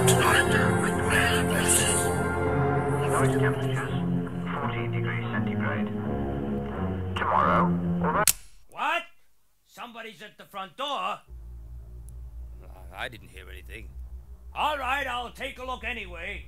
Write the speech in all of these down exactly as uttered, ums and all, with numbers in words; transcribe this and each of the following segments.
Lowest temperatures, fourteen degrees centigrade. Tomorrow, although... What? Somebody's at the front door? I didn't hear anything. All right, I'll take a look anyway.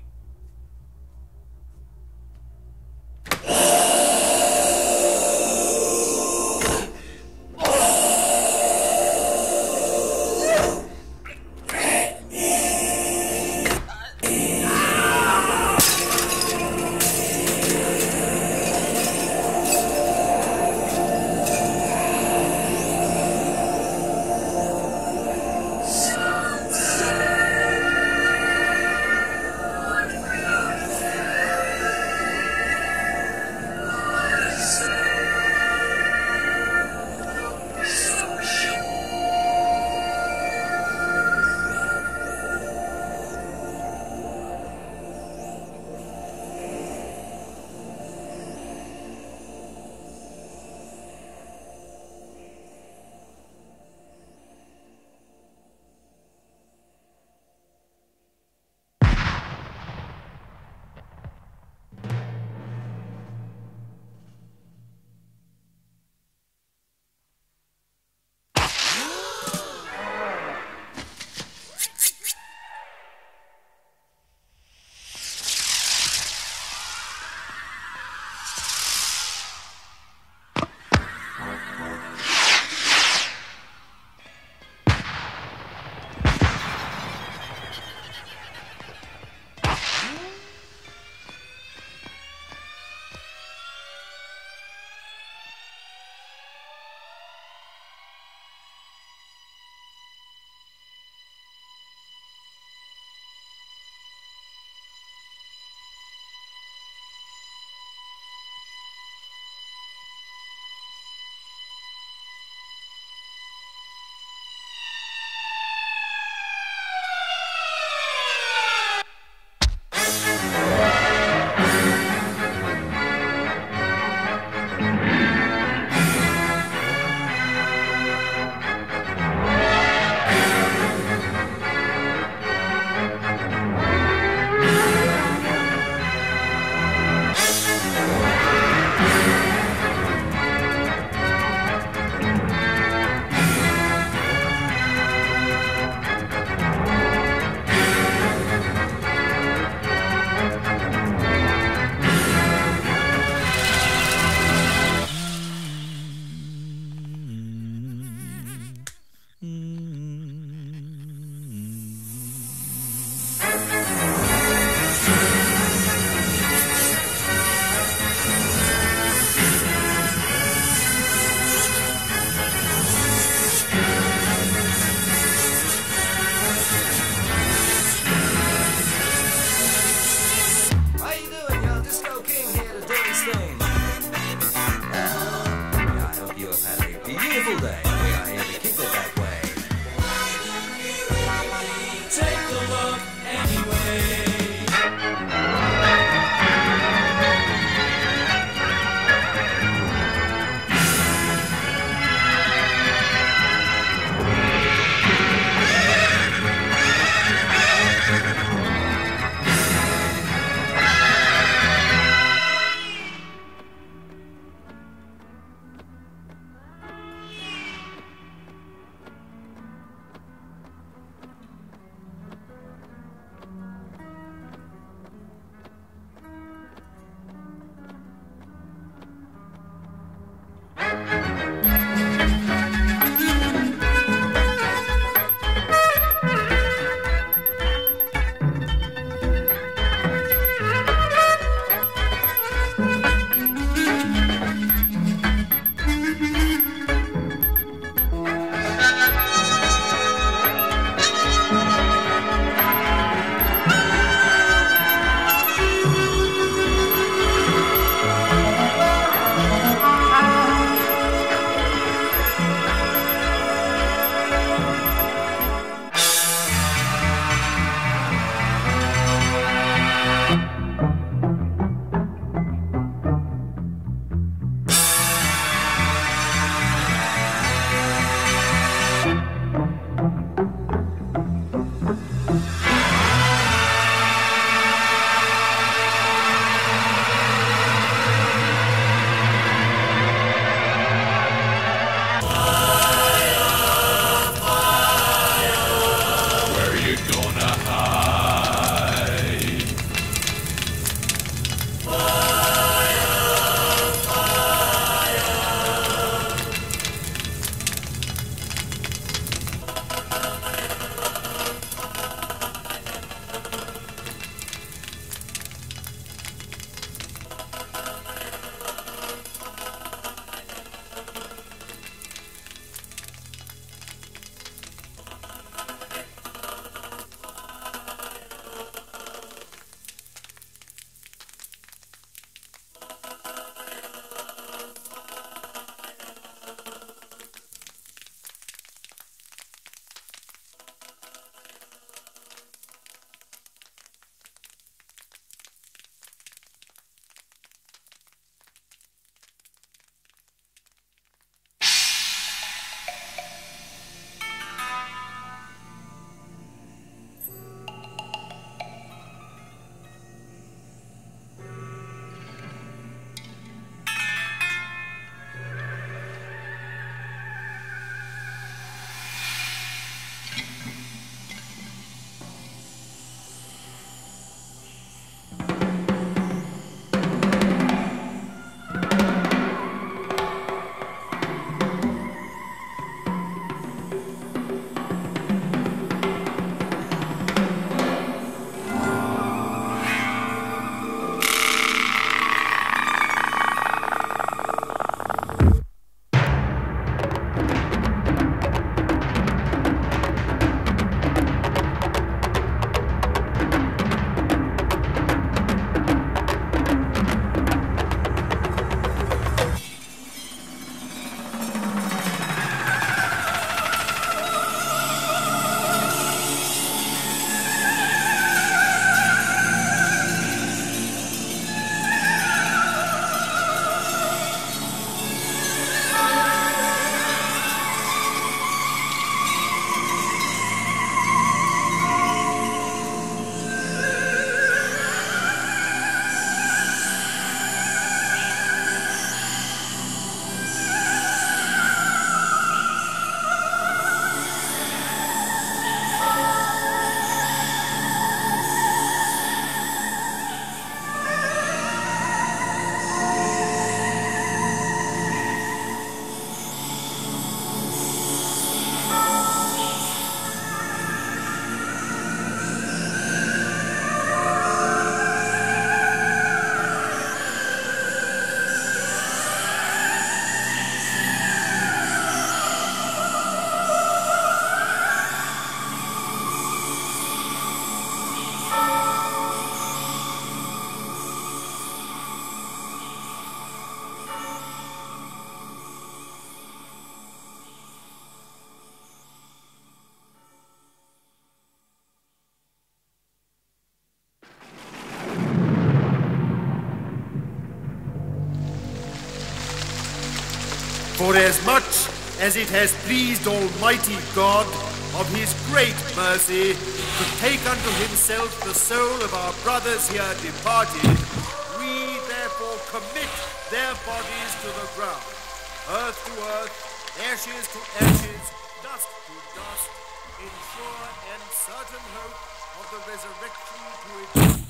For as much as it has pleased Almighty God of his great mercy to take unto himself the soul of our brothers here departed, we therefore commit their bodies to the ground, earth to earth, ashes to ashes, dust to dust, in sure and certain hope of the resurrection to eternity.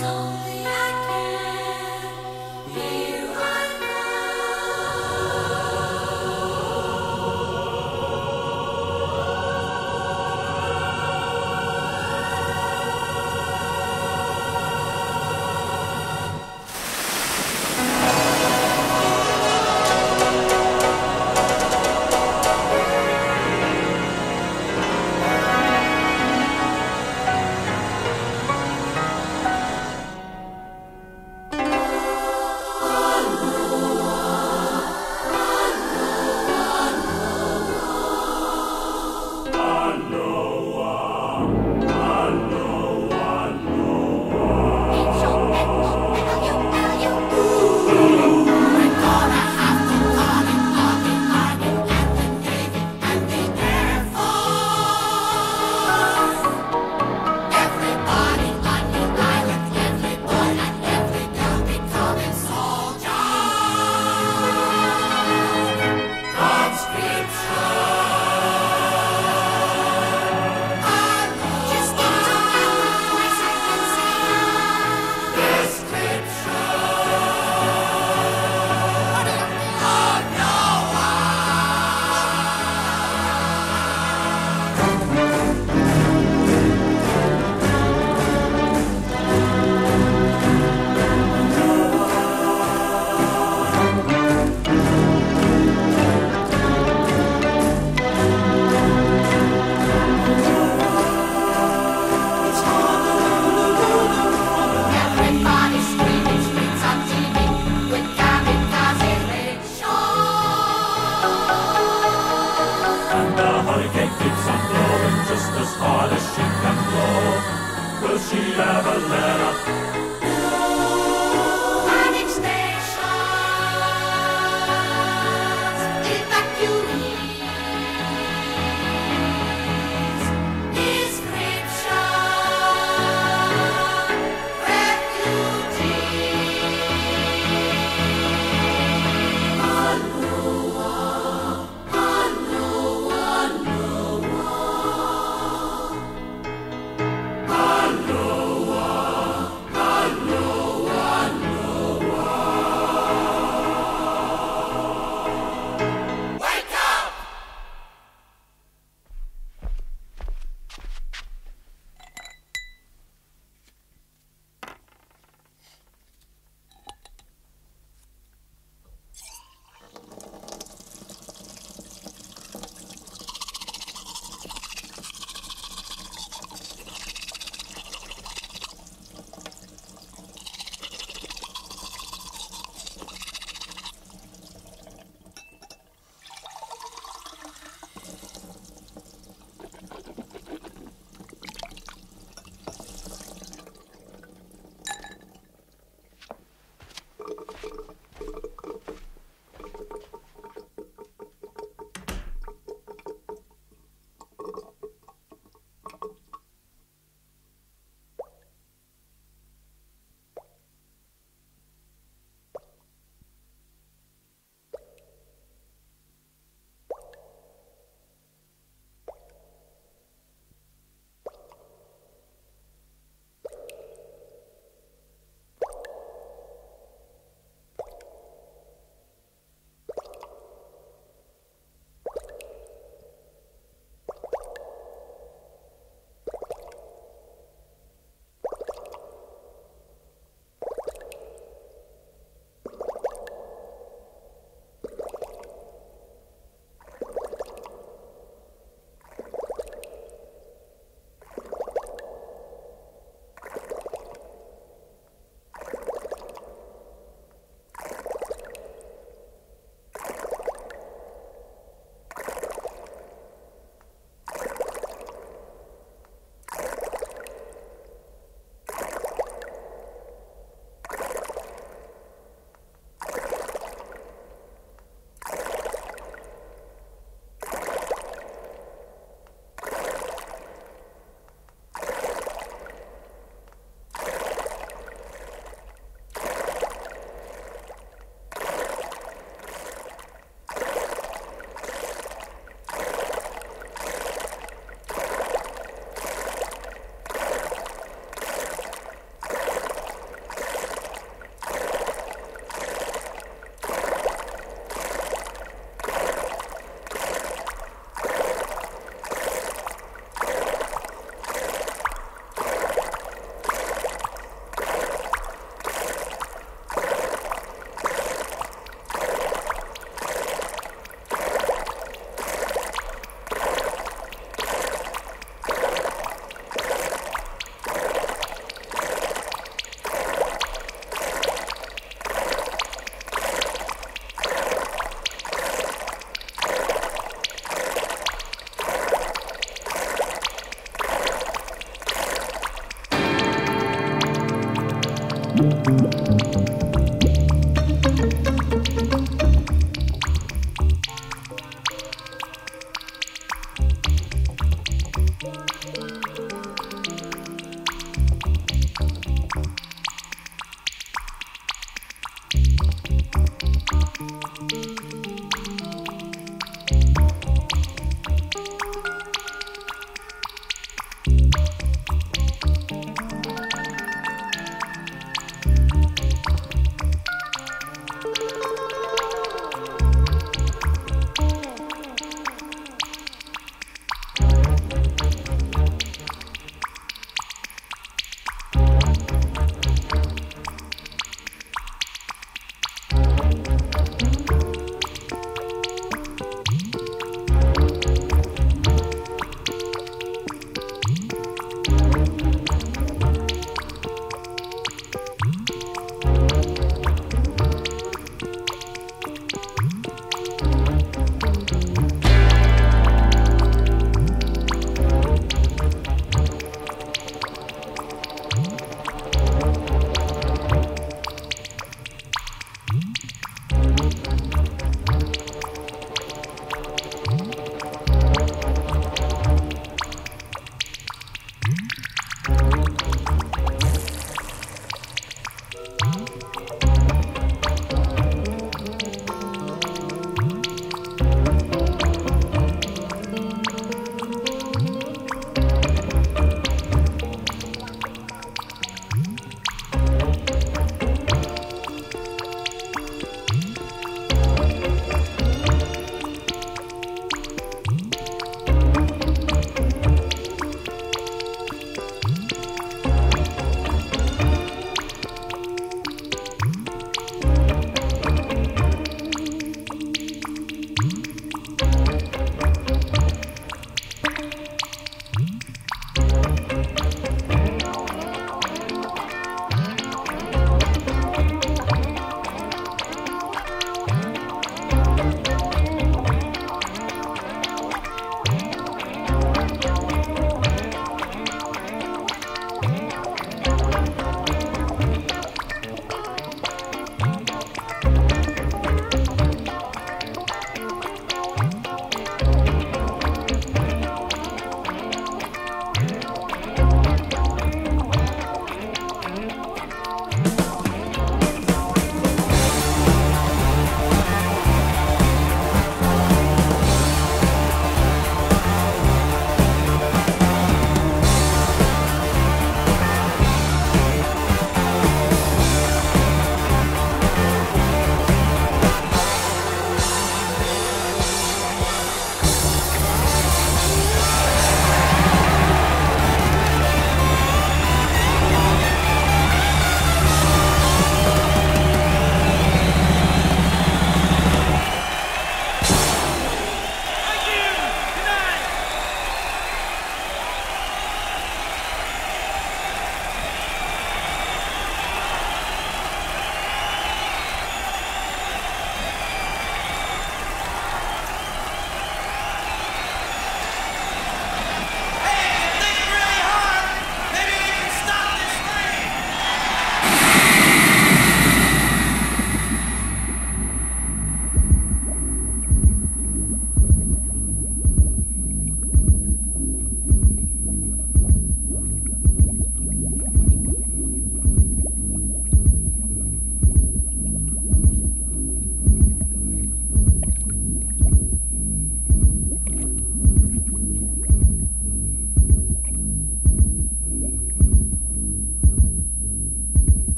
only I can. Here I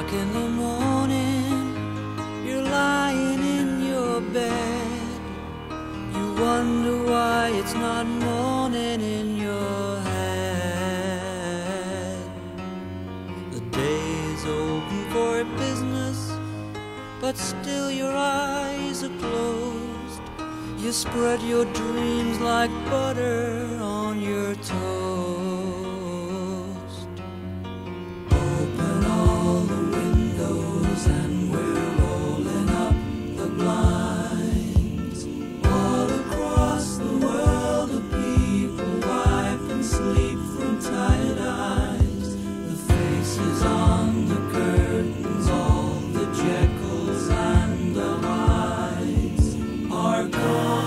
o'clock in the morning, you're lying in your bed. You wonder why it's not morning in your head. The day's open for business, but still your eyes are closed. You spread your dreams like butter on your toast. Open all the windows and we're rolling up the blinds. All across the world the people wipe and sleep from tired eyes. The faces on the curtains, all the Jekylls and the Hydes are gone.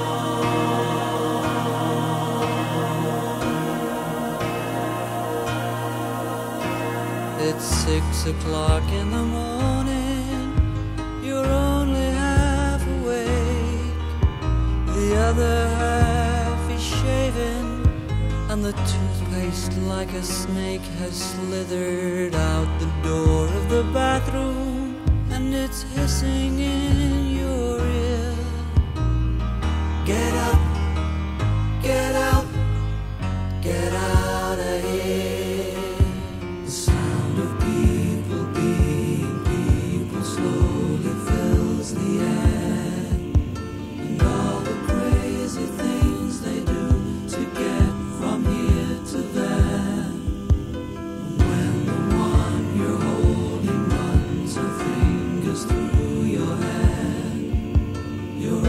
It's six o'clock in the morning, you're only half awake. The other half is shaven, and the toothpaste like a snake has slithered out the door of the bathroom, and it's hissing in your ear. Get up, get out, get out of here. The sound of people being people slowly fills the air, and all the crazy things they do to get from here to there. When the one you're holding runs her fingers through your hair, your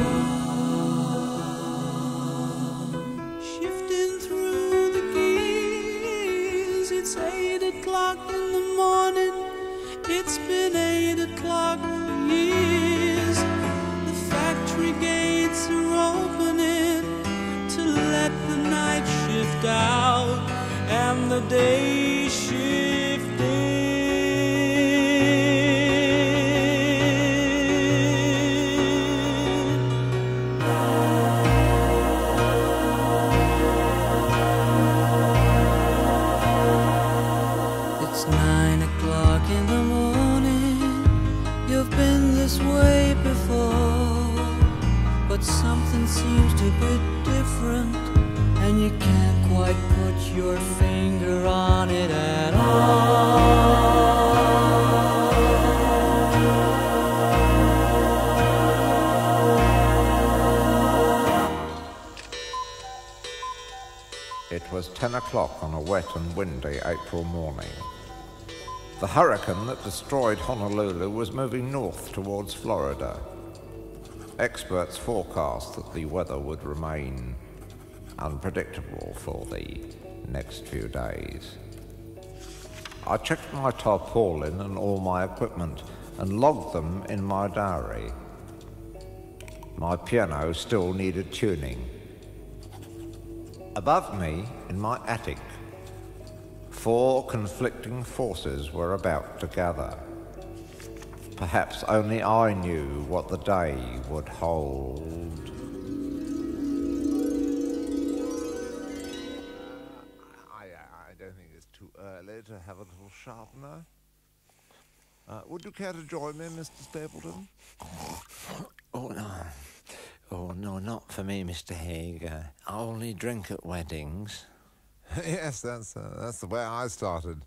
arm shifting through the gears. It's eight o'clock in the morning. It's been eight o'clock for years. The factory gates are opening to let the night shift out and the day shift in. It's nine o'clock in the morning. You've been this way before, but something seems to be different, and you can't quite put your finger on it at all. It was ten o'clock on a wet and windy April morning. The hurricane that destroyed Honolulu was moving north towards Florida. Experts forecast that the weather would remain unpredictable for the next few days. I checked my tarpaulin and all my equipment and logged them in my diary. My piano still needed tuning. Above me, in my attic, four conflicting forces were about to gather. Perhaps only I knew what the day would hold. I, I don't think it's too early to have a little sharpener. Uh, would you care to join me, Mister Stapleton? Oh, no. Oh, no, not for me, Mister Haig. Uh, I only drink at weddings. Yes, that's, uh, that's the way I started.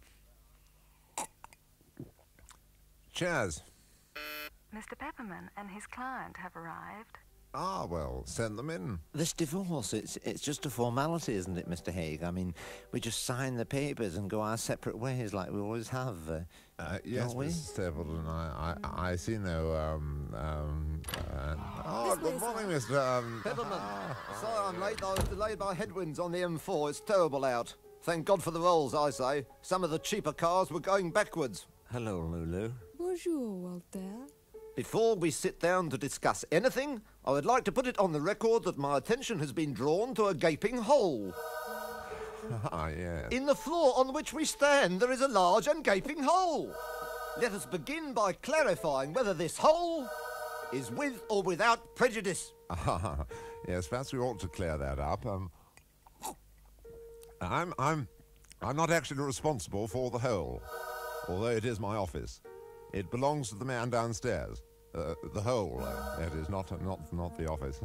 Cheers. Mister Pepperman and his client have arrived. Ah, well, send them in. This divorce, it's it's just a formality, isn't it, Mister Haig? I mean, we just sign the papers and go our separate ways like we always have. Uh, Uh, yes, don't we? Missus Stapleton, I, I, I see no, um, um, uh, oh, good morning, Mister Um, Pepperman, sorry I'm late. I was delayed by headwinds on the M four. It's terrible out. Thank God for the rolls, I say. Some of the cheaper cars were going backwards. Hello, Lulu. Bonjour, Walter. Before we sit down to discuss anything, I would like to put it on the record that my attention has been drawn to a gaping hole. Ah, yes. In the floor on which we stand, there is a large and gaping hole. Let us begin by clarifying whether this hole is with or without prejudice. Ah, yes, perhaps we ought to clear that up. Um, I'm, I'm, I'm not actually responsible for the hole, although it is my office. It belongs to the man downstairs. Uh, the hole, uh, that is, not, not, not the office.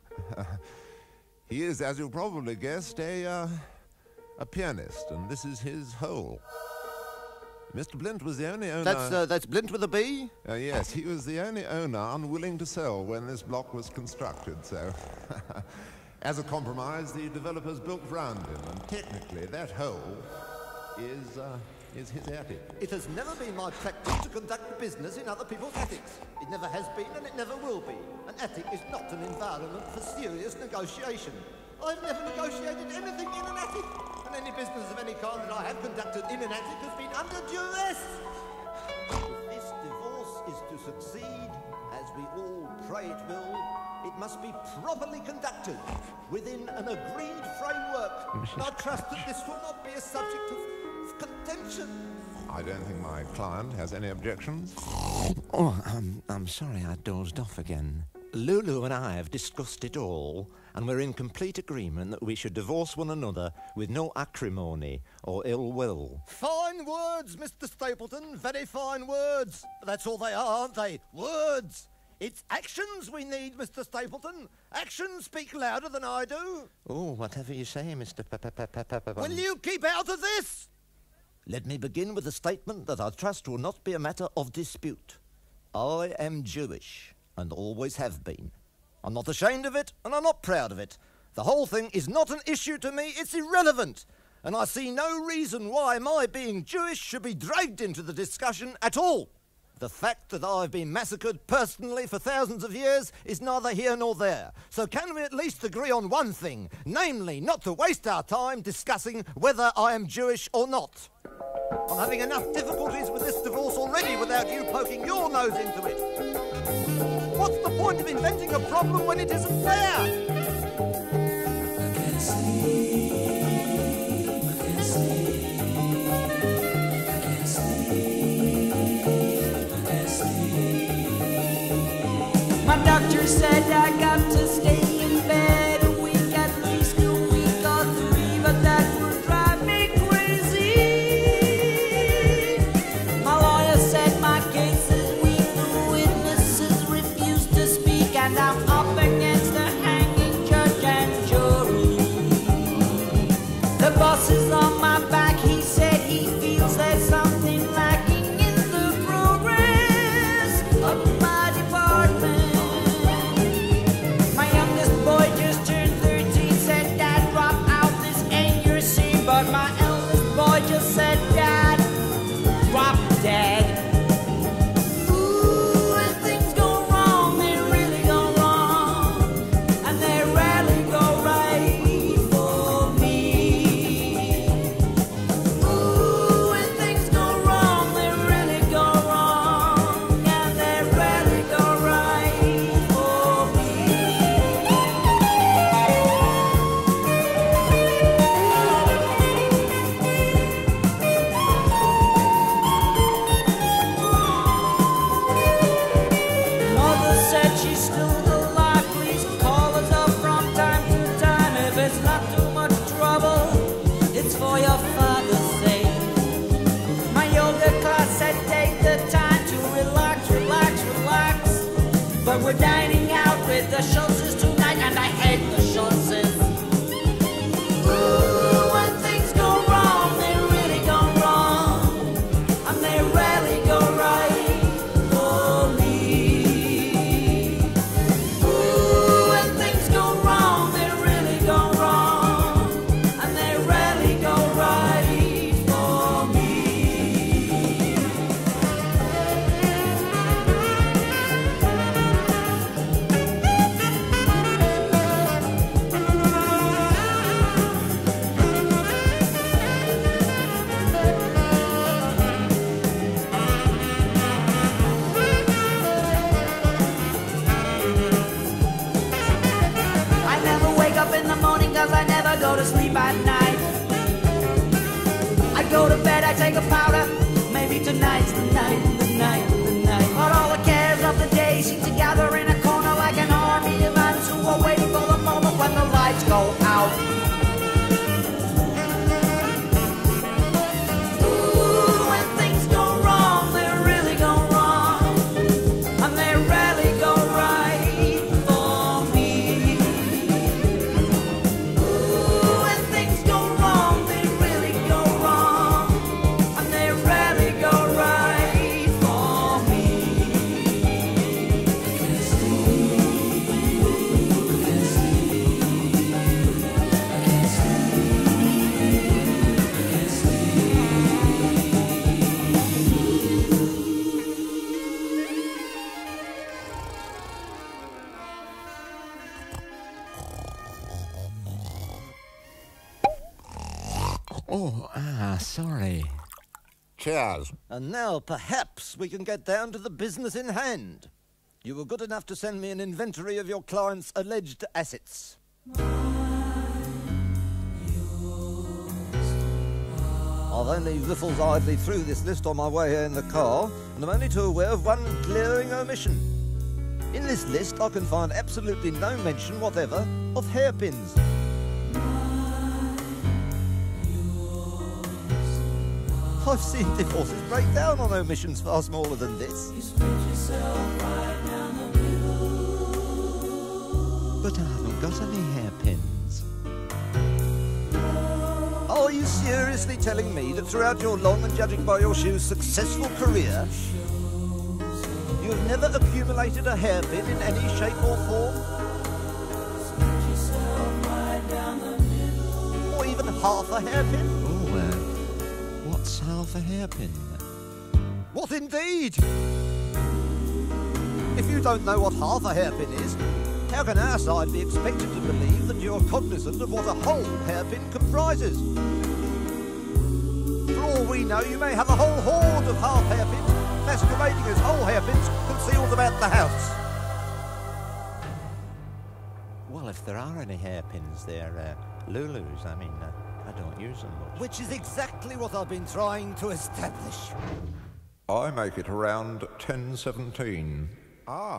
He is, as you probably guessed, a, uh, a pianist, and this is his hole. Mister Blint was the only owner... That's, uh, that's Blint with a B? Uh, yes, he was the only owner unwilling to sell when this block was constructed, so... As a compromise, the developers built round him, and technically that hole is, uh, is his attic. It has never been my practice to conduct business in other people's attics. It never has been, and it never will be. An attic is not an environment for serious negotiation. I've never negotiated anything in an attic, and any business of any kind that I have conducted in an attic has been under duress. If this divorce is to succeed, as we all pray it will, it must be properly conducted within an agreed framework. And I trust that this will not be a subject of, of contention. I don't think my client has any objections. Oh, I'm, I'm sorry I dozed off again. Lulu and I have discussed it all, and we're in complete agreement that we should divorce one another with no acrimony or ill will. Fine words, Mister Stapleton, very fine words. But that's all they are, aren't they? Words. It's actions we need, Mister Stapleton. Actions speak louder than I do. Oh, whatever you say, Mister Pepper. Will you keep out of this? Let me begin with a statement that I trust will not be a matter of dispute. I am Jewish, and always have been. I'm not ashamed of it, and I'm not proud of it. The whole thing is not an issue to me, it's irrelevant. And I see no reason why my being Jewish should be dragged into the discussion at all. The fact that I've been massacred personally for thousands of years is neither here nor there. So can we at least agree on one thing, namely not to waste our time discussing whether I am Jewish or not? I'm having enough difficulties with this divorce already without you poking your nose into it. What's the point of inventing a problem when it isn't there? I can't sleep, I can't sleep, I can't sleep, I can't sleep. My doctor said I got to stay in bed a week, at least a week or three, but that would drive me crazy. My lawyer said my case is weak, the witnesses refuse to speak, and I'm up against the hanging judge and jury. The boss is on my back, he said he feels there's something lacking in the progress of my department. My youngest boy just turned thirteen, said, Dad, drop out, this ain't your scene. But my eldest boy just said, Dad, drop dead. Ooh, when things go wrong, they really go wrong, and they rarely go right for me. Ooh, when things go wrong, they really go wrong, and they rarely go right for me. Mother said she's still alive, please call us up from time to time. If it's not too much trouble, it's for your father's sake. My yoga class said take the time to relax, relax, relax. But we're dining out with the Schultzes tonight, and I hate the Schultzes. Ooh, when things go wrong, they really go wrong, and they rarely go right for me. Ooh, when things go wrong, they really go wrong, and they rarely go right for me. I never wake up in the morning, cause I never go to sleep at night. I go to bed, I take a powder, maybe tonight's the night, the night, the night. But all the cares of the day seem to gather in a corner like an army of ants who are waiting for the moment when the lights go out. Ooh, when things go wrong, they really go wrong, Oh, ah, sorry. Cheers. And now, perhaps, we can get down to the business in hand. You were good enough to send me an inventory of your client's alleged assets. I've only riffled idly through this list on my way here in the car, and I'm only too aware of one glaring omission. In this list, I can find absolutely no mention whatever of hairpins. I've seen divorces break down on omissions far smaller than this. But I haven't got any hairpins. Are you seriously telling me that throughout your long and, judging by your shoes, successful career, you have never accumulated a hairpin in any shape or form? Or even half a hairpin? Oh, uh, what's half a hairpin? What indeed? If you don't know what half a hairpin is, how can our side be expected to believe that you're cognizant of what a whole hairpin comprises? For all we know, you may have a whole horde of half hairpins masquerading as whole hairpins concealed about the house. Well, if there are any hairpins, they're uh, Lulu's. I mean, uh, I don't use them much. Which is exactly what I've been trying to establish. I make it around ten seventeen. Ah.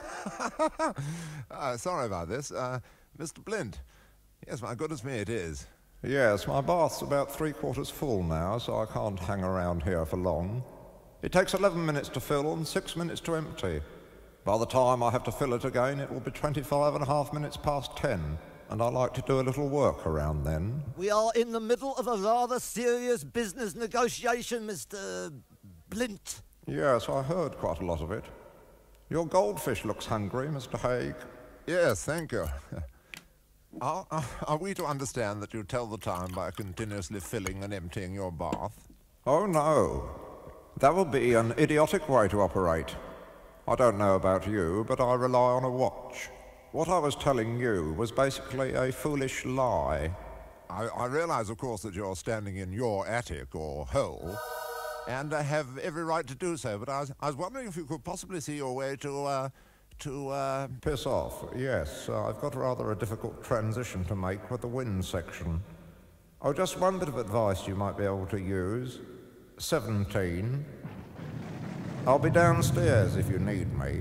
uh, sorry about this. Uh, Mister Blint. Yes, my goodness me, it is. Yes, my bath's about three quarters full now, so I can't hang around here for long. It takes eleven minutes to fill and six minutes to empty. By the time I have to fill it again, it will be twenty-five and a half minutes past ten, and I like to do a little work around then. We are in the middle of a rather serious business negotiation, Mister Blint. Yes, I heard quite a lot of it. Your goldfish looks hungry, Mister Haig. Yes, thank you. Are, are, are we to understand that you tell the time by continuously filling and emptying your bath? Oh, no. That would be an idiotic way to operate. I don't know about you, but I rely on a watch. What I was telling you was basically a foolish lie. I, I realize, of course, that you're standing in your attic or hole, and I have every right to do so, but I was, I was wondering if you could possibly see your way to, uh, to, uh... Piss off, yes. Uh, I've got rather a difficult transition to make with the wind section. Oh, just one bit of advice you might be able to use. seventeen. I'll be downstairs if you need me.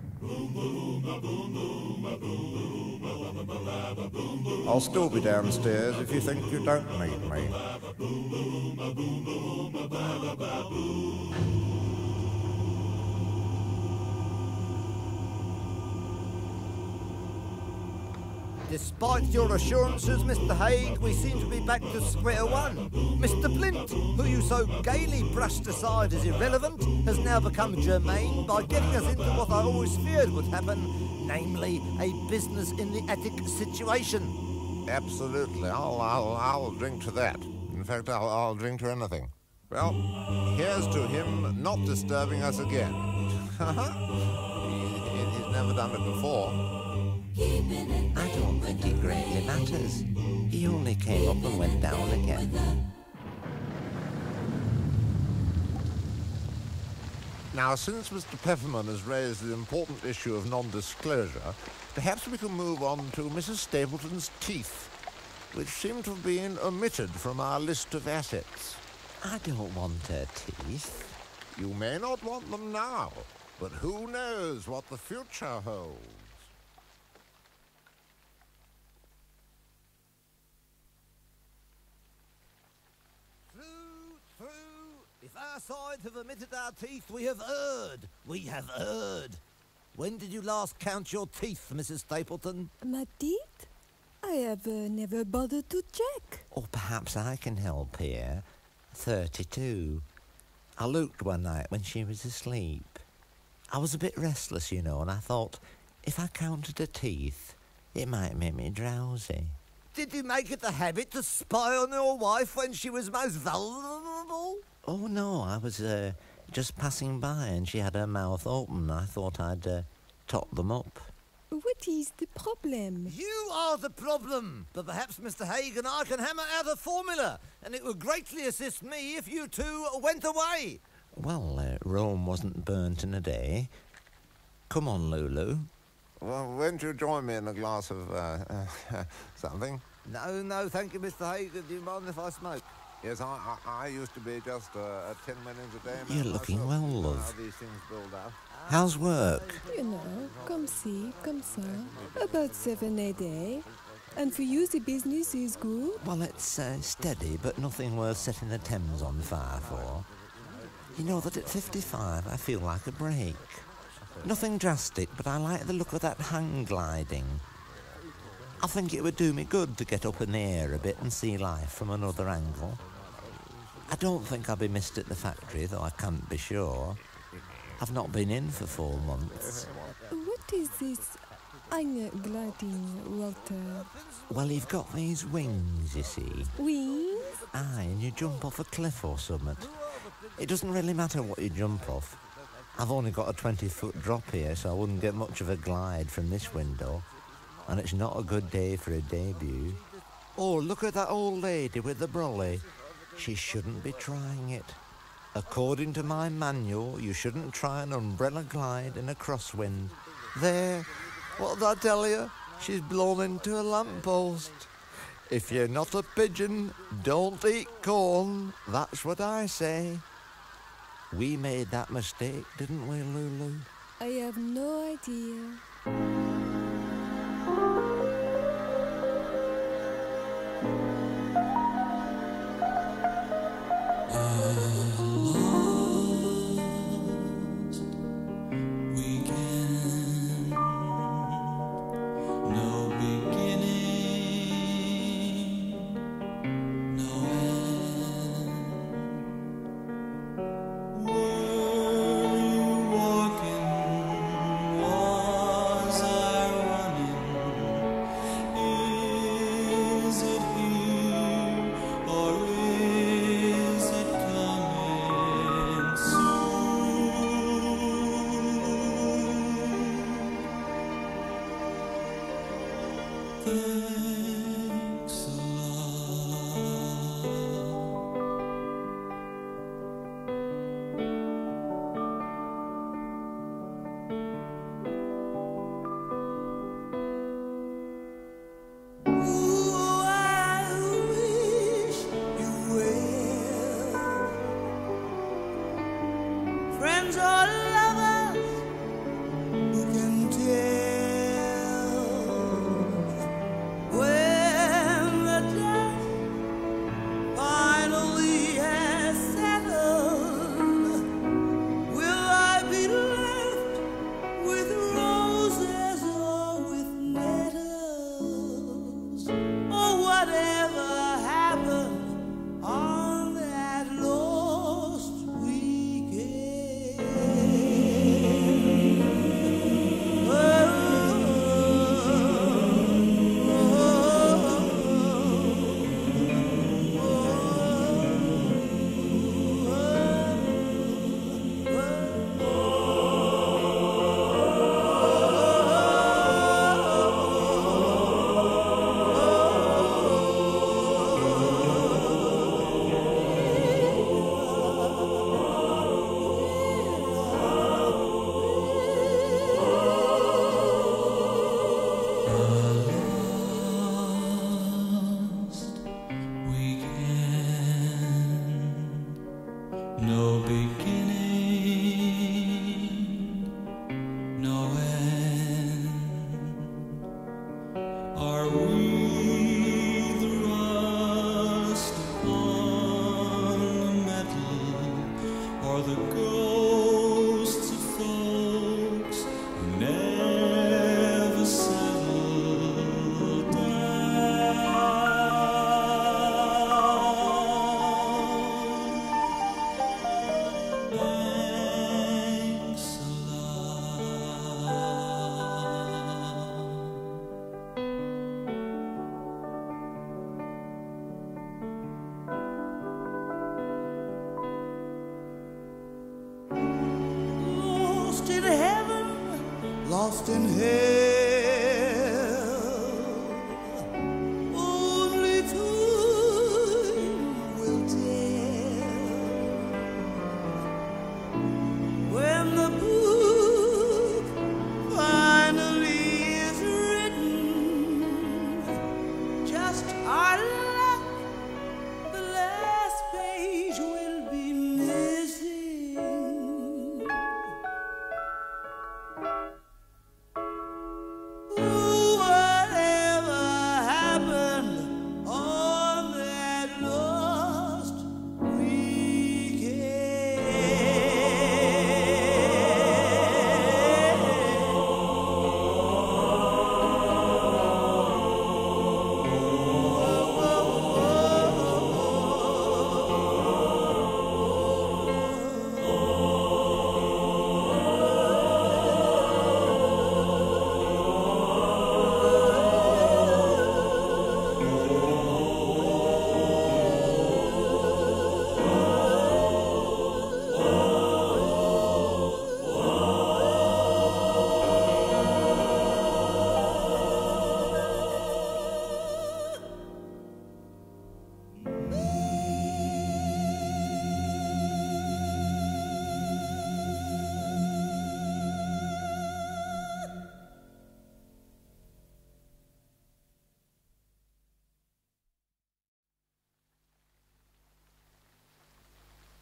I'll still be downstairs if you think you don't need me. Despite your assurances, Mister Haig, we seem to be back to square one. Mister Blint, who you so gaily brushed aside as irrelevant, has now become germane by getting us into what I always feared would happen, namely a business in the attic situation. Absolutely. I'll, I'll, I'll drink to that. In fact, I'll, I'll drink to anything. Well, here's to him not disturbing us again. he, he's never done it before. I don't think it greatly matters. He only came up and went down again. Now, since Mister Pepperman has raised the important issue of non-disclosure, perhaps we can move on to Missus Stapleton's teeth, which seem to have been omitted from our list of assets. I don't want her teeth. You may not want them now, but who knows what the future holds? If our side have omitted our teeth, we have erred. We have erred. When did you last count your teeth, Missus Stapleton? My teeth? I have uh, never bothered to check. Or perhaps I can help here. Thirty-two. I looked one night when she was asleep. I was a bit restless, you know, and I thought, if I counted her teeth, it might make me drowsy. Did you make it the habit to spy on your wife when she was most vulnerable? Oh, no, I was uh, just passing by and she had her mouth open. I thought I'd uh, top them up. What is the problem? You are the problem! But perhaps Mister Haig and I can hammer out a formula. and it would greatly assist me if you two went away. Well, uh, Rome wasn't burnt in a day. Come on, Lulu. Well, won't you join me in a glass of uh, uh, something? No, no, thank you, Mister Hager. Do you mind if I smoke? Yes, I, I, I used to be just uh, a ten minutes a day man. You're looking myself. well, You know love. how these things build up. How's work? You know, comme ci, comme ça. About seven a day. And for you, the business is good? Well, it's uh, steady, but nothing worth setting the Thames on fire for. You know that at fifty-five, I feel like a break. Nothing drastic, but I like the look of that hang gliding. I think it would do me good to get up in the air a bit and see life from another angle. I don't think I'll be missed at the factory, though I can't be sure. I've not been in for four months. What is this hang gliding, Walter? Well, you've got these wings, you see. Wings? Aye, and you jump off a cliff or something. It doesn't really matter what you jump off. I've only got a twenty-foot drop here, so I wouldn't get much of a glide from this window. And it's not a good day for a debut. Oh, look at that old lady with the brolly. She shouldn't be trying it. According to my manual, you shouldn't try an umbrella glide in a crosswind. There, what did I tell you? She's blown into a lamppost. If you're not a pigeon, don't eat corn. That's what I say. We made that mistake, didn't we, Lulu? I have no idea. Lost in hell, only time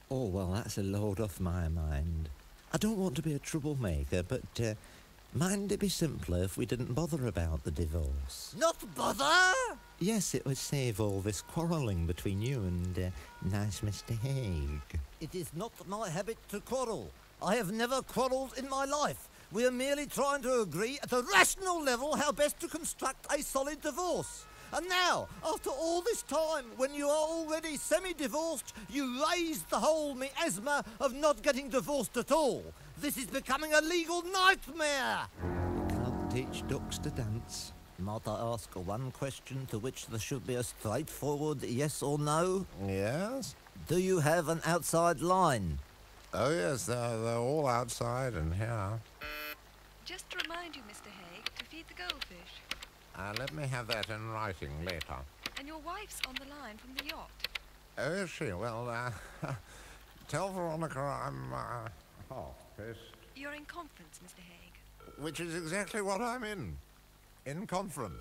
Oh, well, that's a load off my mind. I don't want to be a troublemaker, but uh, mind it be simpler if we didn't bother about the divorce. Not bother? Yes, it would save all this quarrelling between you and uh, nice Mister Haig. It is not my habit to quarrel. I have never quarrelled in my life. We are merely trying to agree at a rational level how best to construct a solid divorce. And now, after all this time, when you are already semi-divorced, you raise the whole miasma of not getting divorced at all. This is becoming a legal nightmare. You can't teach ducks to dance. Might I ask one question to which there should be a straightforward yes or no? Yes? Do you have an outside line? Oh, yes, they're, they're all outside and here. Just to remind you, Mister Haig, to feed the goldfish. Uh, let me have that in writing later. And your wife's on the line from the yacht. Oh, is she? Well, uh, tell Veronica I'm, uh, oh, pissed. You're in conference, Mister Haig. Which is exactly what I'm in. In conference.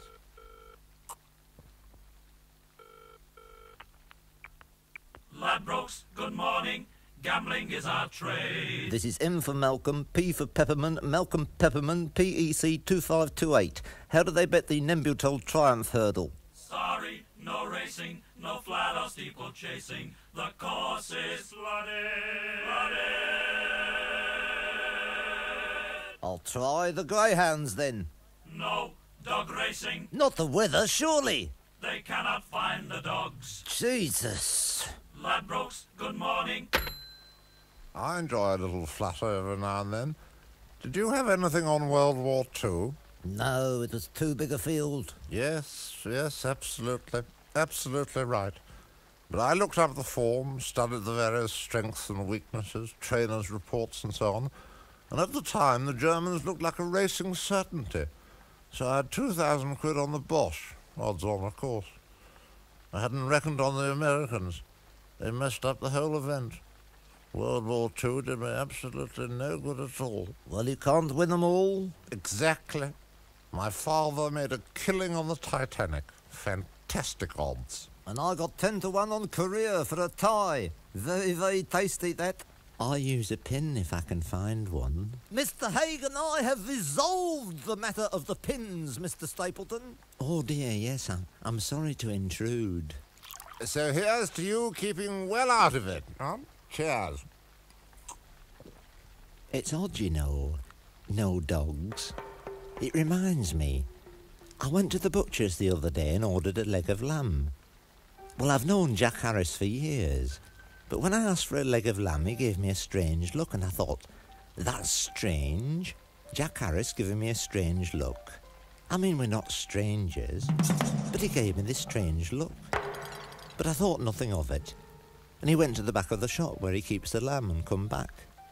Ladbrokes, good morning. Gambling is our trade. This is M for Malcolm, P for Peppermint, Malcolm Peppermint, P E C two five two eight. How do they bet the Nembutal Triumph Hurdle? Sorry, no racing, no flat or steeple chasing. The course is flooded. flooded. I'll try the greyhounds then. No dog racing. Not the weather, surely. They cannot find the dogs. Jesus. Ladbrokes, good morning. I enjoy a little flutter every now and then. Did you have anything on World War Two? No, it was too big a field. Yes, yes, absolutely. Absolutely right. But I looked up the form, studied the various strengths and weaknesses, trainers' reports and so on, and at the time the Germans looked like a racing certainty. So I had two thousand quid on the Bosch, odds on, of course. I hadn't reckoned on the Americans. They messed up the whole event. World War Two did me absolutely no good at all. Well, you can't win them all. Exactly. My father made a killing on the Titanic. Fantastic odds. And I got ten to one on Korea for a tie. Very, very tasty, that. I use a pin if I can find one. Mister Haig and I have resolved the matter of the pins, Mister Stapleton. Oh, dear, yes, I'm, I'm sorry to intrude. So here's to you keeping well out of it. Huh? Cheers. It's odd, you know. No dogs. It reminds me. I went to the butcher's the other day and ordered a leg of lamb. Well, I've known Jack Harris for years, but when I asked for a leg of lamb, he gave me a strange look, and I thought, that's strange. Jack Harris giving me a strange look. I mean, we're not strangers, but he gave me this strange look. But I thought nothing of it, and he went to the back of the shop where he keeps the lamb and come back.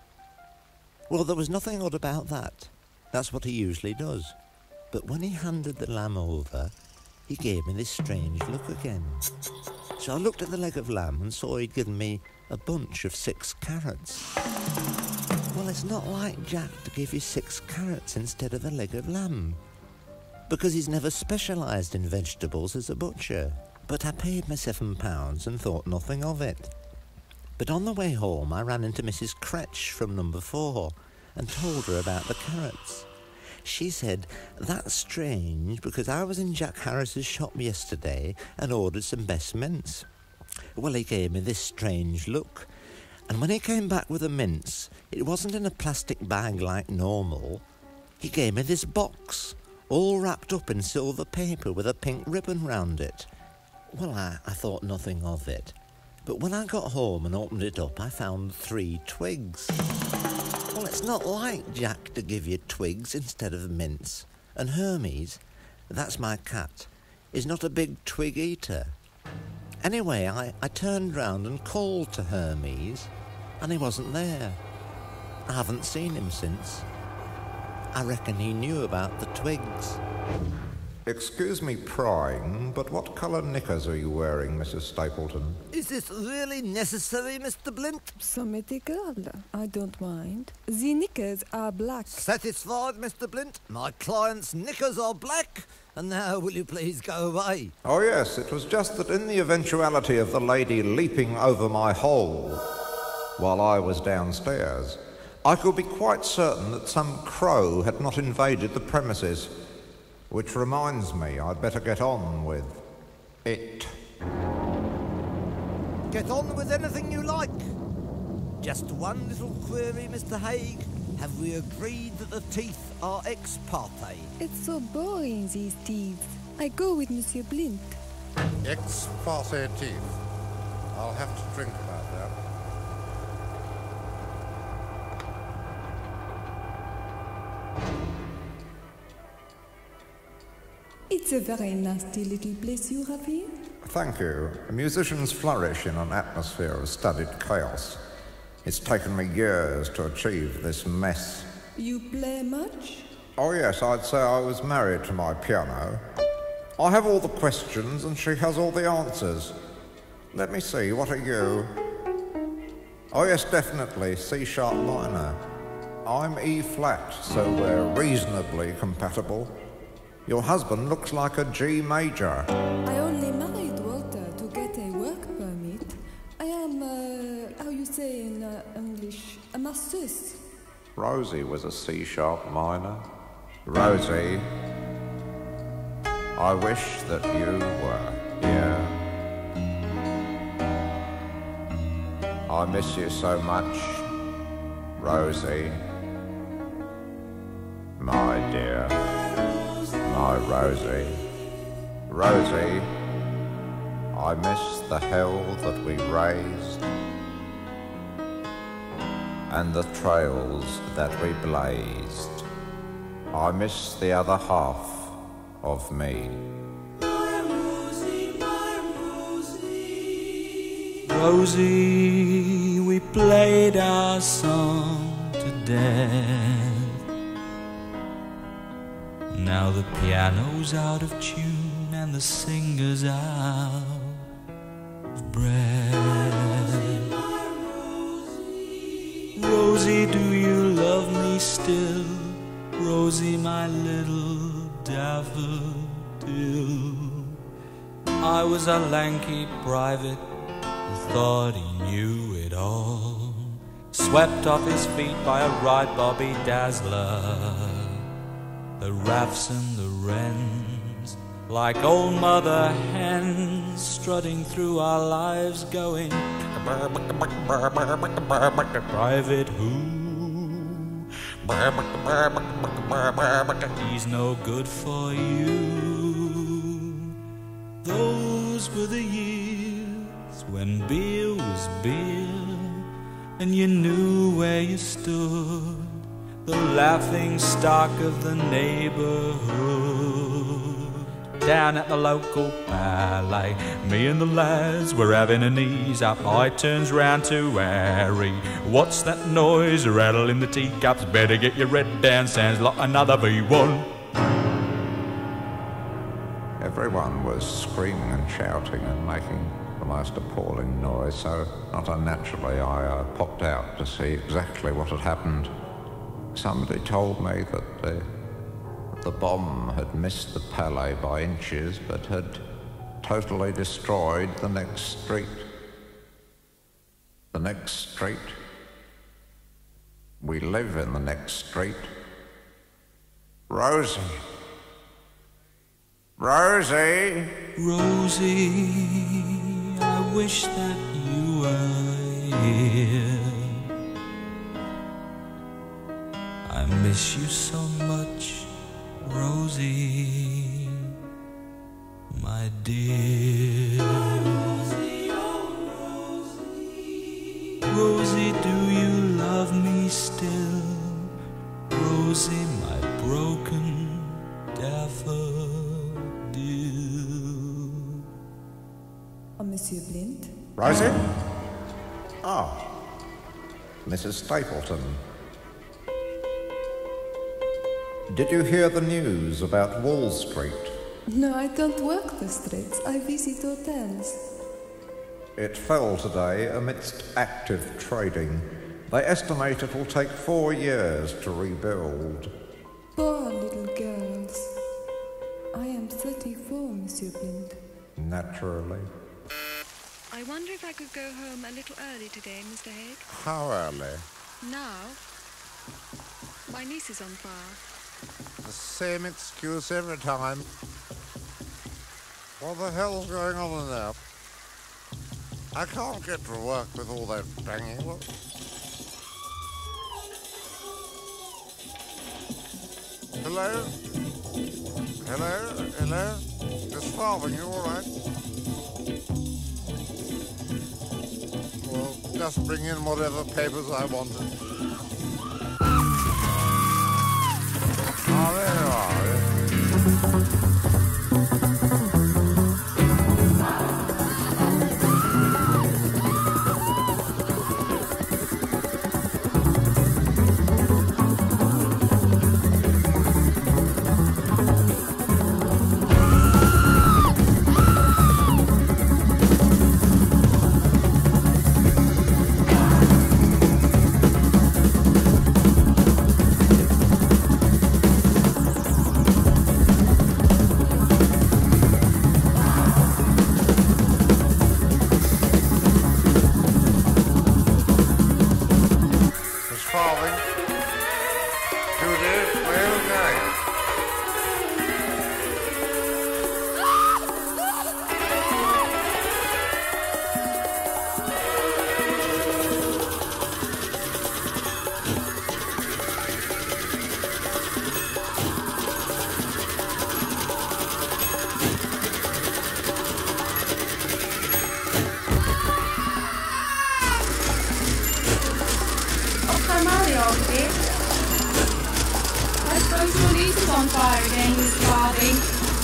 Well, there was nothing odd about that. That's what he usually does. But when he handed the lamb over, he gave me this strange look again. So I looked at the leg of lamb and saw he'd given me a bunch of six carrots. Well, it's not like Jack to give you six carrots instead of a leg of lamb, because he's never specialised in vegetables as a butcher. But I paid my seven pounds and thought nothing of it. But on the way home, I ran into Missus Cretch from number four and told her about the carrots. She said, that's strange, because I was in Jack Harris's shop yesterday and ordered some best mince. Well, he gave me this strange look, and when he came back with the mince, it wasn't in a plastic bag like normal. He gave me this box, all wrapped up in silver paper with a pink ribbon round it. Well, I, I thought nothing of it, but when I got home and opened it up, I found three twigs. Well, it's not like Jack to give you twigs instead of mince. And Hermes, that's my cat, is not a big twig eater. Anyway, I, I turned round and called to Hermes, and he wasn't there. I haven't seen him since. I reckon he knew about the twigs. Excuse me prying, but what colour knickers are you wearing, Missus Stapleton? Is this really necessary, Mister Blint? Sometical. I don't mind. The knickers are black. Satisfied, Mister Blint? My client's knickers are black. And now will you please go away? Oh yes, it was just that in the eventuality of the lady leaping over my hole, while I was downstairs, I could be quite certain that some crow had not invaded the premises. Which reminds me, I'd better get on with it. Get on with anything you like. Just one little query, Mister Haig. Have we agreed that the teeth are ex parte? It's so boring, these teeth. I go with Monsieur Blint. Ex parte teeth. I'll have to drink about that. It's a very nasty little place you have here. Thank you. Musicians flourish in an atmosphere of studied chaos. It's taken me years to achieve this mess. You play much? Oh yes, I'd say I was married to my piano. I have all the questions and she has all the answers. Let me see, what are you? Oh yes, definitely, C sharp minor. I'm E flat, so we're reasonably compatible. Your husband looks like a G major. I only married Walter to get a work permit. I am, uh, how you say in uh, English, a masseuse. Rosie was a C sharp minor. Rosie, I wish that you were here. I miss you so much, Rosie. My dear, my Rosie. Rosie, I miss the hell that we raised and the trails that we blazed. I miss the other half of me. Rosie, we played our song to death. Now the piano's out of tune and the singer's out of breath. Rosie, do you love me still? Rosie, my little daffodil. I was a lanky private who thought he knew it all, swept off his feet by a right Bobby Dazzler. The rafts and the wrens, like old mother hens, strutting through our lives going private who? He's no good for you. Those were the years when beer was beer and you knew where you stood, the laughing stock of the neighborhood. Down at the local ballet, me and the lads were having an ease up. I turns round to Harry, what's that noise rattling the teacups? Better get your head down, sounds like another V one. Everyone was screaming and shouting and making the most appalling noise, so not unnaturally I uh, popped out to see exactly what had happened. Somebody told me that the, the bomb had missed the Palais by inches, but had totally destroyed the next street. The next street? We live in the next street. Rosie. Rosie! Rosie, I wish that you were here. I miss you so much, Rosie, my dear. Rosie, oh Rosie. Rosie, do you love me still? Rosie, my broken daffodil. Oh, Monsieur Blint? Rosie? Ah, Missus Stapleton. Did you hear the news about Wall Street? No, I don't work the streets. I visit hotels. It fell today amidst active trading. They estimate it will take four years to rebuild. Poor little girls. I am thirty-four, Monsieur Blint. Naturally. I wonder if I could go home a little early today, Mister Haig. How early? Now? My niece is on fire. The same excuse every time. What the hell's going on in there? I can't get to work with all that banging. What? Hello? Hello? Hello? Miss Farthing, you all right? Well, just bring in whatever papers I wanted. Oh, there you are. On fire again, Miss Farthing.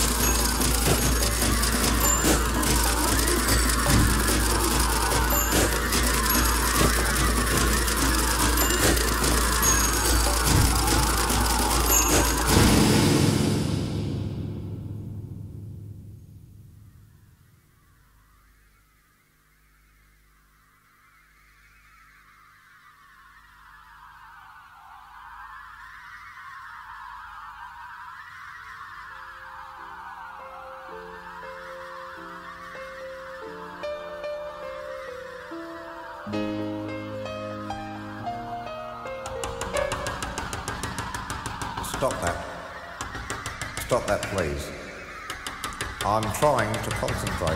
Stop that. Stop that, please. I'm trying to concentrate.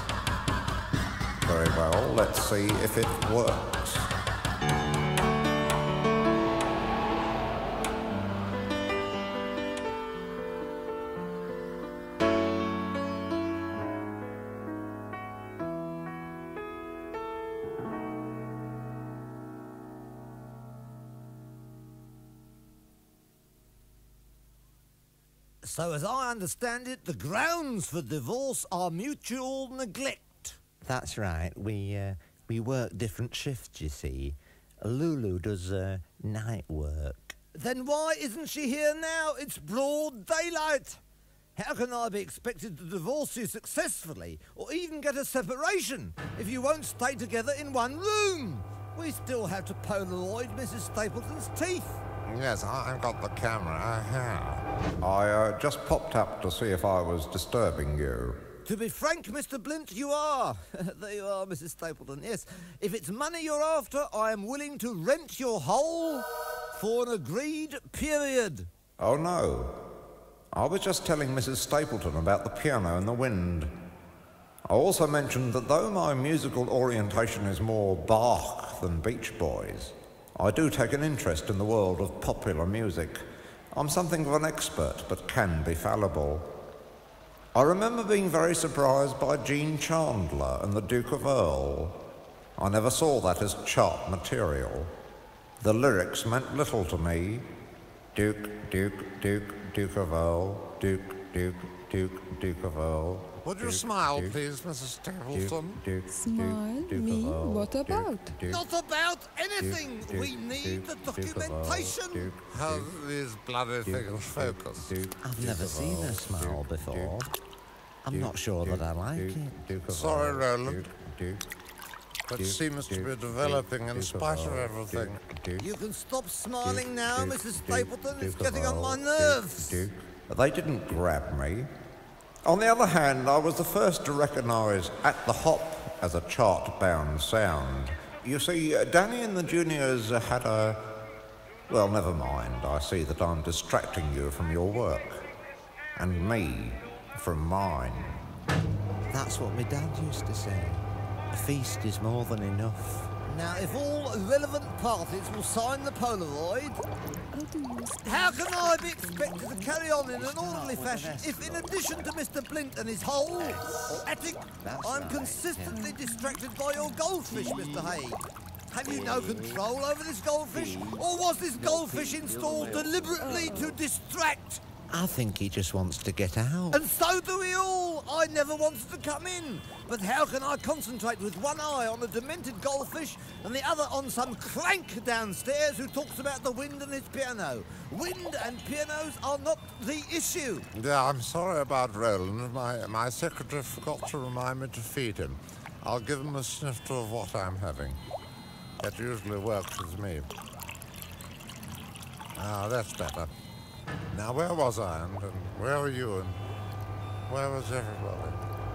Very well, let's see if it works. So as I understand it, the grounds for divorce are mutual neglect. That's right. We uh, we work different shifts, you see. Lulu does uh, night work. Then why isn't she here now? It's broad daylight. How can I be expected to divorce you successfully or even get a separation if you won't stay together in one room? We still have to Polaroid Missus Stapleton's teeth. Yes, I've got the camera. I have. I uh, just popped up to see if I was disturbing you. To be frank, Mister Blint, you are. There you are, Missus Stapleton. Yes, if it's money you're after, I am willing to rent your hole for an agreed period. Oh, no. I was just telling Missus Stapleton about the piano and the wind. I also mentioned that though my musical orientation is more Bach than Beach Boys, I do take an interest in the world of popular music. I'm something of an expert, but can be fallible. I remember being very surprised by Jean Chandler and the Duke of Earl. I never saw that as chart material. The lyrics meant little to me. Duke, Duke, Duke, Duke of Earl, Duke, Duke, Duke, Duke of Earl. Would you Duke, smile, Duke, please, Missus Stapleton? Duke, Duke, Smile? Duke, Me? Duke of Earl, What Duke, about? Duke, Not about anything. Duke, We Duke, need Duke, the Duke of Earl, documentation. Duke, How Duke, these bloody things focus? Duke, I've Duke never of seen her Earl, smile Duke, before. Duke, I'm Duke, not sure Duke, that I like Duke, it. Duke of Sorry, Earl, Roland. Duke, Duke, But Duke, seems to Duke, be Duke, developing in Duke spite of Earl, everything. Duke, Duke, You can stop smiling Duke, now, Duke, Missus Duke, Stapleton. It's Duke of getting on Earl, my Duke, nerves. Duke. They didn't grab me. On the other hand, I was the first to recognise at the hop as a chart-bound sound. You see, uh, Danny and the Juniors uh, had a... Well, never mind. I see that I'm distracting you from your work. And me from mine. That's what my dad used to say. A feast is more than enough. Now, if all relevant parties will sign the Polaroid, how can I be expected to carry on in an orderly fashion if, in addition to Mister Blint and his hole, or attic, I'm consistently distracted by your goldfish, Mister Haig? Have you no control over this goldfish, or was this goldfish installed deliberately to distract? I think he just wants to get out. And so do we all. I never wanted to come in. But how can I concentrate with one eye on a demented goldfish and the other on some crank downstairs who talks about the wind and his piano? Wind and pianos are not the issue. Yeah, I'm sorry about Roland. My, my secretary forgot to remind me to feed him. I'll give him a snifter of what I'm having. That usually works with me. Ah, that's better. Now, where was I, and, and where were you, and where was everybody?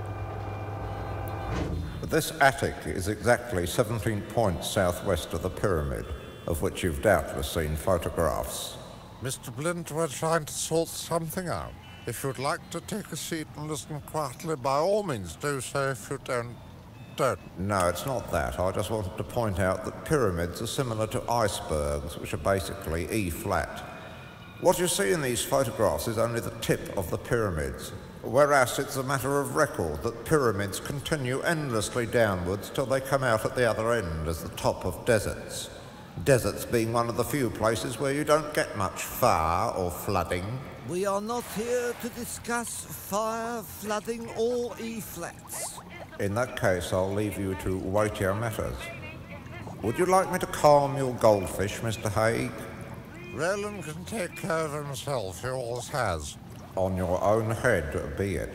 This attic is exactly seventeen points southwest of the pyramid, of which you've doubtless seen photographs. Mister Blint, we're trying to sort something out. If you'd like to take a seat and listen quietly, by all means do so. If you don't, don't. No, it's not that. I just wanted to point out that pyramids are similar to icebergs, which are basically E-flat. What you see in these photographs is only the tip of the pyramids, whereas it's a matter of record that pyramids continue endlessly downwards till they come out at the other end as the top of deserts. Deserts being one of the few places where you don't get much fire or flooding. We are not here to discuss fire, flooding, or E-flats. In that case, I'll leave you to weightier matters. Would you like me to calm your goldfish, Mister Haig? Roland can take care of himself, he always has. On your own head, be it.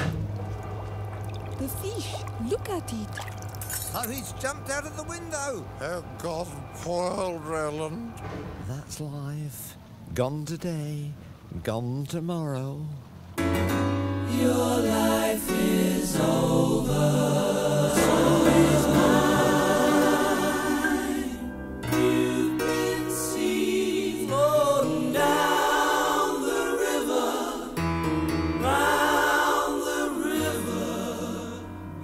The fish, look at it. Oh, he's jumped out of the window. Oh, God, poor old Roland. That's life. Gone today, gone tomorrow. Your life is over, so is mine. You've been seen floating down the river, round the river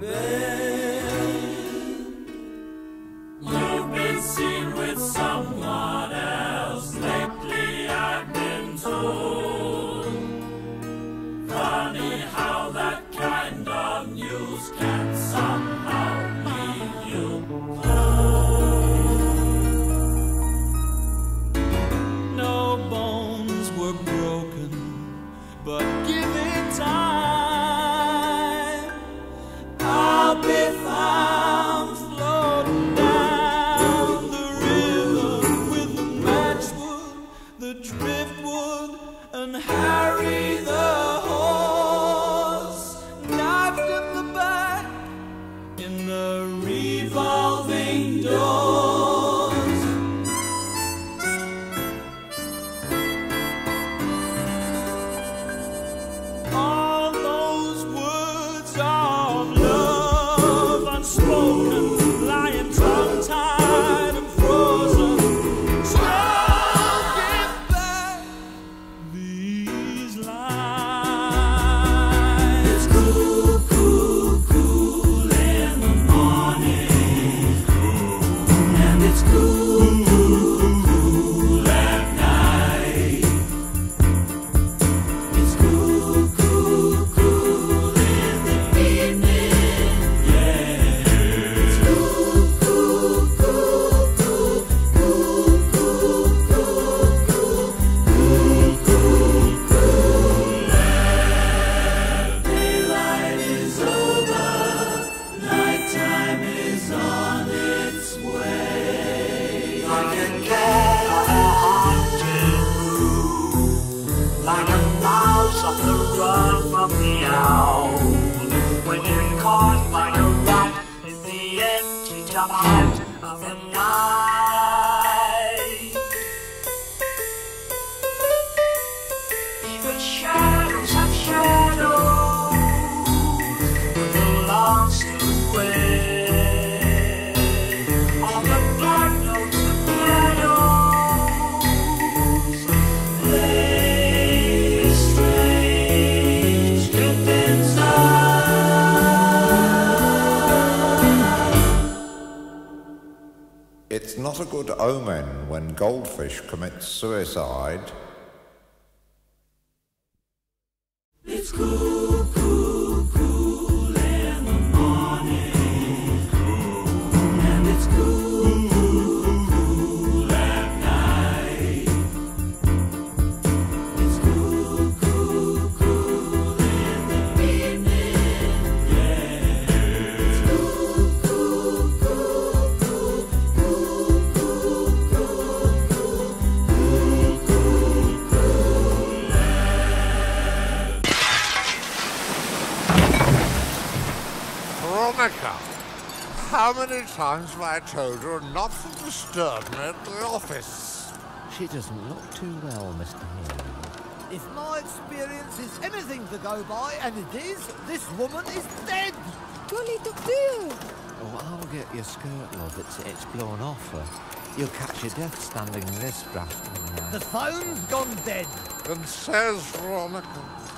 bend. You've been seen with someone else lately, I've been told. Funny how that kind of news can somehow leave you cold. No bones were broken, but give it time. I'll be found floating down the river with the matchwood, the driftwood, and Harry the revolving doors. All those words of love unspoken, lying tongue-tied and frozen. Don't give back these lines. It's cool, cool, cool in the morning. It's cool, cool, cool at night. It's cool, cool, cool in the evening. Yeah. It's cool, cool, cool, cool, cool, cool, cool, cool, cool, cool, cool. Daylight is over, nighttime is on its way. I can get on a haunted roof, like a mouse on the run from the owl. When you're caught like a rat in the empty twilight of the night. Even shadows have shadows, but they lost away. It's not a good omen when goldfish commits suicide. It's cool, cool, cool in the morning. And it's cool, cool, cool at night. It's cool, cool, cool in the evening. Yeah. It's cool, cool, cool, cool, cool, cool, cool, cool, cool, cool, Veronica, how many times have I told you not to disturb me at the office? She doesn't look too well, Mister Hill. If my experience is anything to go by, and it is, this woman is dead! Golly, doctor! Oh, I'll get your skirt, love. It's, it's blown off. Uh, you'll catch your death standing in this draft. Uh, The phone's gone dead. And says Veronica,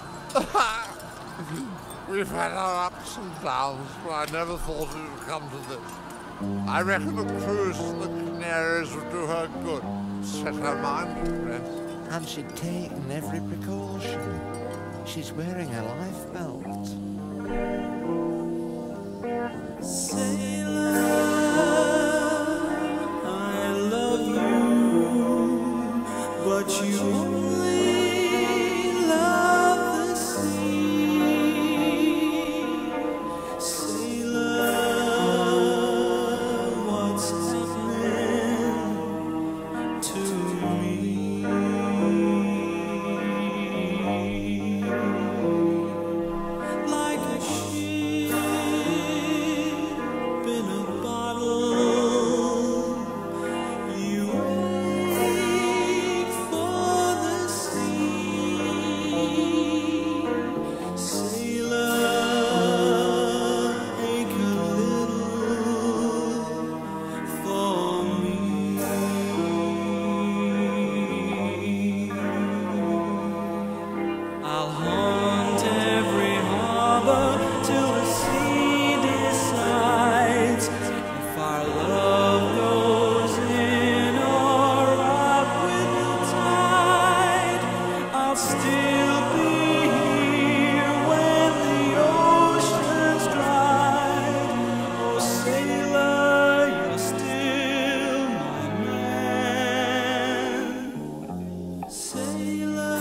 we've had our ups and downs, but I never thought it would come to this. I reckon a cruise to the Canaries would do her good, set her mind at rest. And she'd taken every precaution. She's wearing a life belt. Sailor, I love you, but you only love the sea. Sailor, what's happening to me? Like a ship in a bottle, you wait for the sea. Sailor, ache a little for me. I'll haunt every harbor till the sea decides if our love goes in or out with the tide. I'll still be here when the ocean's dry. Oh, sailor, you're still my man. Sailor,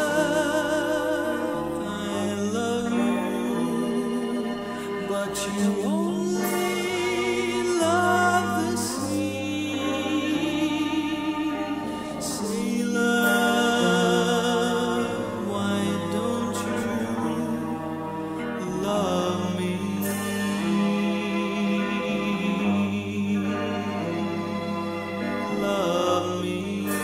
I love you, but you only love the sea. Sailor, why don't you love me? Love me.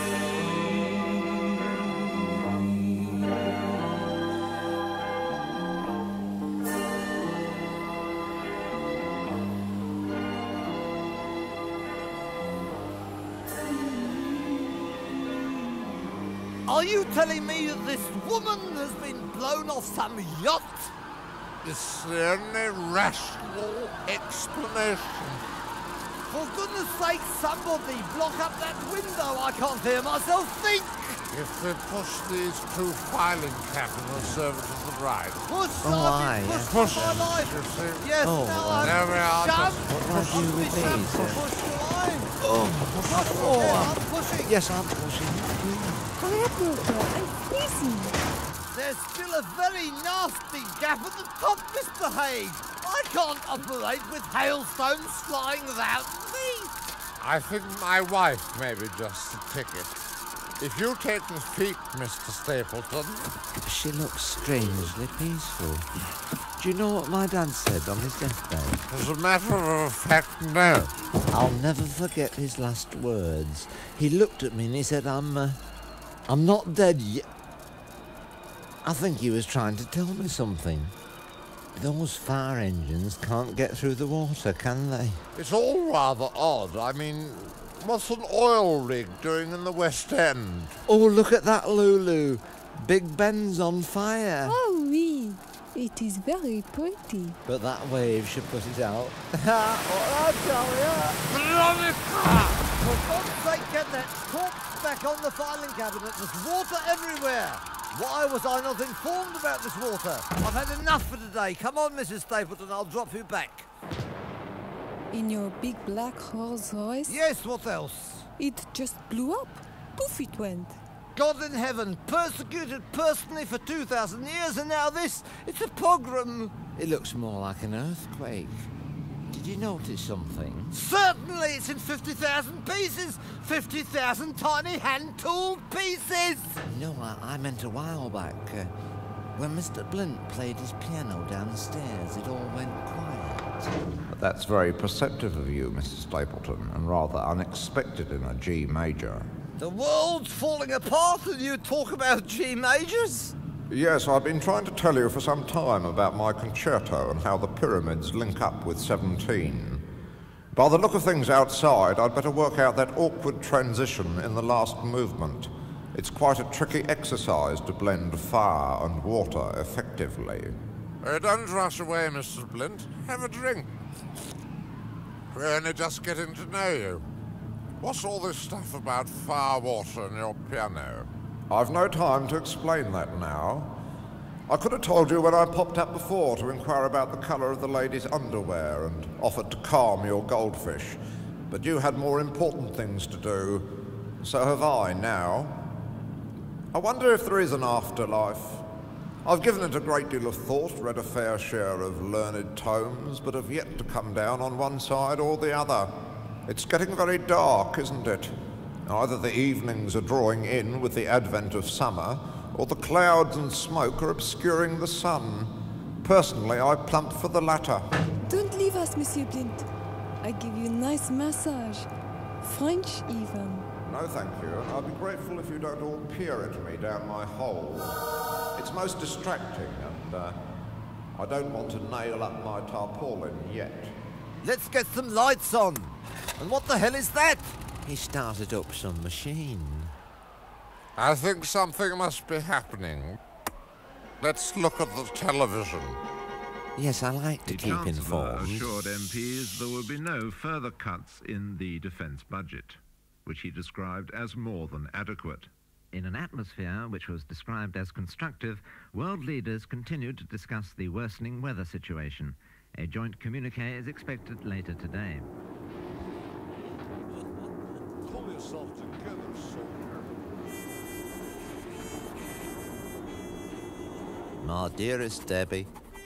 Are you telling me that this woman has been blown off some yacht? It's the only rational explanation. For goodness sake, somebody block up that window. I can't hear myself think. If they push these two filing cabinets over to the right. Push, Oh, aye, Sergeant, yes. push for my life. You see? Yes, Oh, now well, I'm there we are, shoved. just- What do I do with Push, these? push, push the line. Oh, Push, oh, yeah, I'm- I'm pushing. yes, I'm pushing. Hurry up, doctor. I'm freezing. There's still a very nasty gap at the top, Mister Haig. I can't operate with hailstones flying without me. I think my wife may be just the ticket. If you take the feet, Mister Stapleton. She looks strangely peaceful. Do you know what my dad said on his deathbed? As a matter of fact, no. I'll never forget his last words. He looked at me and he said, I'm, uh, I'm not dead yet. I think he was trying to tell me something. Those fire engines can't get through the water, can they? It's all rather odd. I mean, what's an oil rig doing in the West End? Oh, look at that, Lulu. Big Ben's on fire. Oh, oui. It is very pretty. But that wave should put it out. What I tell you? Veronica! For God's sake, get that corpse back on the filing cabinet. There's water everywhere. Why was I not informed about this water? I've had enough for today. Come on, Missus Stapleton, I'll drop you back. In your big black Rolls Royce? Yes, what else? It just blew up. Poof it went. God in heaven, persecuted personally for two thousand years, and now this? It's a pogrom. It looks more like an earthquake. Did you notice something? Certainly, it's in fifty thousand pieces. fifty thousand tiny hand-tooled pieces. No, I, I meant a while back. Uh, when Mister Blint played his piano downstairs, it all went quiet. That's very perceptive of you, Mister Stapleton, and rather unexpected in a G major. The world's falling apart and you talk about G majors? Yes, I've been trying to tell you for some time about my concerto and how the pyramids link up with seventeen. By the look of things outside, I'd better work out that awkward transition in the last movement. It's quite a tricky exercise to blend fire and water effectively. Uh, don't rush away, Mister Blint. Have a drink. We're only just getting to know you. What's all this stuff about fire, water, and your piano? I've no time to explain that now. I could have told you when I popped up before to inquire about the colour of the lady's underwear and offered to calm your goldfish, but you had more important things to do. So have I now. I wonder if there is an afterlife. I've given it a great deal of thought, read a fair share of learned tomes, but have yet to come down on one side or the other. It's getting very dark, isn't it? Either the evenings are drawing in with the advent of summer, or the clouds and smoke are obscuring the sun. Personally, I plump for the latter. Don't leave us, Monsieur Blint. I give you a nice massage. French, even. No, thank you, and I'll be grateful if you don't all peer at me down my hole. It's most distracting, and uh, I don't want to nail up my tarpaulin yet. Let's get some lights on. And what the hell is that? He started up some machine. I think something must be happening. Let's look at the television. Yes, I like to the keep Chancellor informed. assured M Ps there will be no further cuts in the defence budget, which he described as more than adequate. In an atmosphere which was described as constructive, world leaders continued to discuss the worsening weather situation. A joint communique is expected later today. Pull yourself together, soldier. My dearest Debbie,